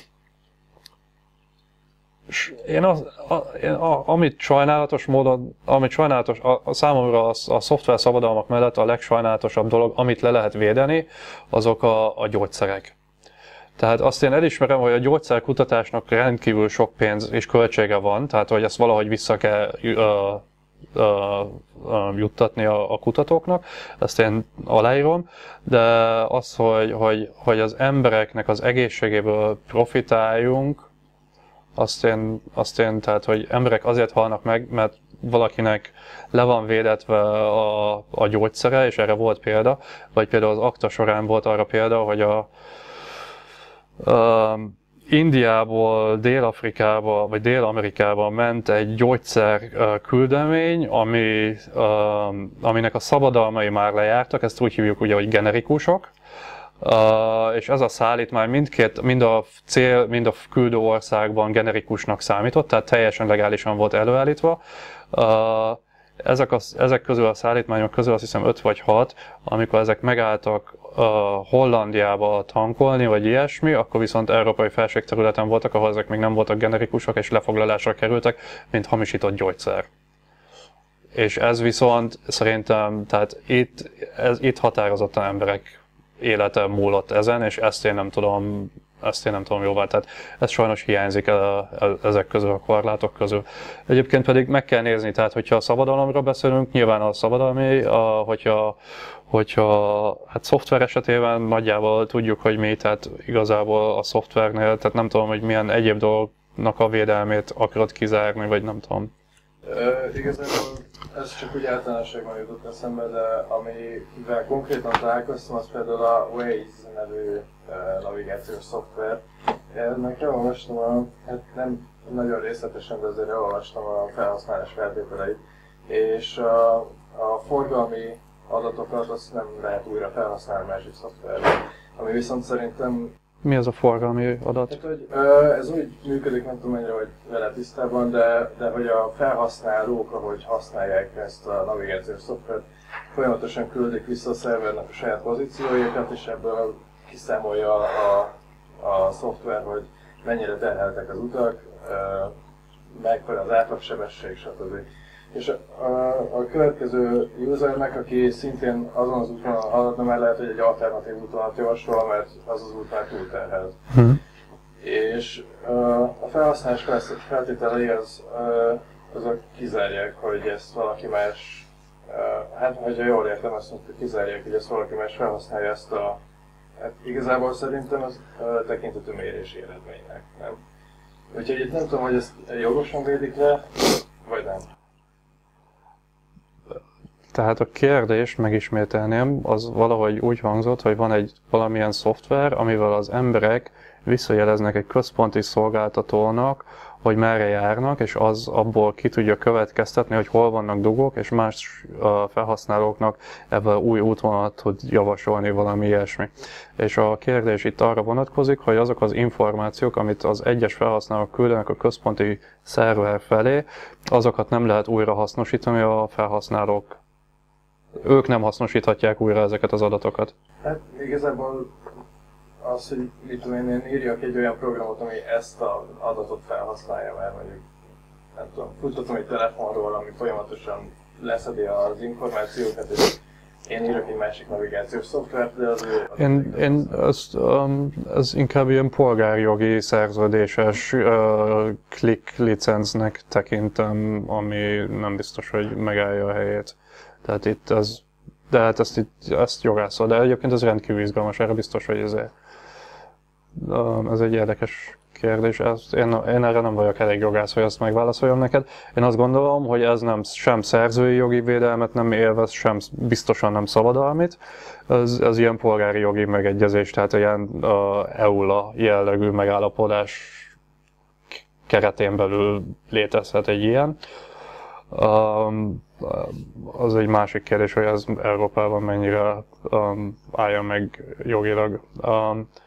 Én az, a, a, amit sajnálatos módon, amit sajnálatos, a, a számomra a, a szoftver szabadalmak mellett a legsajnálatosabb dolog, amit le lehet védeni, azok a, a gyógyszerek. Tehát azt én elismerem, hogy a gyógyszerkutatásnak rendkívül sok pénz és költsége van, tehát hogy ezt valahogy vissza kell uh, uh, uh, juttatni a, a kutatóknak, ezt én aláírom, de az, hogy, hogy, hogy az embereknek az egészségéből profitáljunk, Azt én, azt én, tehát, hogy emberek azért halnak meg, mert valakinek le van védetve a, a gyógyszere, és erre volt példa, vagy például az akta során volt arra példa, hogy a, a Indiából Dél-Afrikába, vagy Dél-Amerikába ment egy gyógyszer küldemény, ami, aminek a szabadalmai már lejártak, ezt úgy hívjuk ugye, hogy generikusok. Uh, és ez a szállítmány mindkét, mind a cél, mind a küldő országban generikusnak számított, tehát teljesen legálisan volt előállítva. Uh, ezek, a, ezek közül a szállítmányok közül azt hiszem öt vagy hat, amikor ezek megálltak uh, Hollandiába tankolni, vagy ilyesmi, akkor viszont európai felségterületen voltak, ahol ezek még nem voltak generikusok, és lefoglalásra kerültek, mint hamisított gyógyszer. És ez viszont szerintem, tehát itt, ez, itt határozottan emberek élete múlott ezen, és ezt én nem tudom, ezt én nem tudom jóvá. Tehát ez sajnos hiányzik a, a, ezek közül, a korlátok közül. Egyébként pedig meg kell nézni, tehát hogyha a szabadalomra beszélünk, nyilván a szabadalmi, a, hogyha, hogyha hát szoftver esetében nagyjából tudjuk, hogy mi, tehát igazából a szoftvernél, tehát nem tudom, hogy milyen egyéb dolgoknak a védelmét akarod kizárni, vagy nem tudom. Uh, igazából ez csak úgy általánosságban jutott eszembe, de amivel konkrétan találkoztam, az például a Waze nevű uh, navigációs szoftver. Ennek elolvastam, a, hát nem nagyon részletesen, de azért elolvastam a felhasználás feltételeit, és a, a forgalmi adatokat azt nem lehet újra felhasználni másik szoftverben, ami viszont szerintem... Mi az a forgalmi adat? Hát, hogy, ez úgy működik, nem tudom mennyire, hogy vele tisztában, de, de hogy a felhasználók, ahogy használják ezt a navigációs szoftvert, folyamatosan küldik vissza a szervernek a saját pozícióikat, és ebből kiszámolja a, a szoftver, hogy mennyire terheltek az utak, mekkora az átlagsebesség, stb. És a, a, a következő usernek, aki szintén azon az útvonalon haladna, már lehet, hogy egy alternatív útvonalat javasol, mert az az út már túlterhelt. Hmm. És uh, a felhasználás feltételei az, uh, azok kizárják, hogy ezt valaki más, uh, hát hogyha jól értem, azt mondjuk, hogy kizárják, hogy ezt valaki más felhasználja ezt a, hát igazából szerintem az uh, tekintető mérési eredménynek, nem? Úgyhogy itt nem tudom, hogy ezt jogosan védik le, vagy nem. Tehát a kérdés, megismételném, az valahogy úgy hangzott, hogy van egy valamilyen szoftver, amivel az emberek visszajeleznek egy központi szolgáltatónak, hogy merre járnak, és az abból ki tudja következtetni, hogy hol vannak dugók, és más felhasználóknak ebből új útvonalat tud javasolni, valami ilyesmi. És a kérdés itt arra vonatkozik, hogy azok az információk, amit az egyes felhasználók küldenek a központi szerver felé, azokat nem lehet újra hasznosítani a felhasználók. Ők nem hasznosíthatják újra ezeket az adatokat. Hát igazából az, hogy mit tudom én, én írjak egy olyan programot, ami ezt az adatot felhasználja, mert mondjuk, nem tudom, futtatom egy telefonról, ami folyamatosan leszedi az információkat, és én írok egy másik navigációs szoftvert, de az ő... Én, én ezt, um, ez inkább ilyen polgárjogi szerződéses uh, klik licencnek tekintem, ami nem biztos, hogy megállja a helyét. Tehát itt az de hát ezt, itt, ezt jogászol. De egyébként ez rendkívül izgalmas, erre biztos, hogy ez, ez egy érdekes kérdés. Ezt, én, én erre nem vagyok elég jogász, hogy ezt megválaszoljam neked. Én azt gondolom, hogy ez nem sem szerzői jogi védelmet nem élvez, sem biztosan nem szabadalmit. Ez, ez ilyen polgári jogi megegyezés, tehát ilyen uh, E U L A jellegű megállapodás keretén belül létezhet egy ilyen. Um, az egy másik kérdés, hogy ez Európában mennyire um, állja meg jogilag. Um,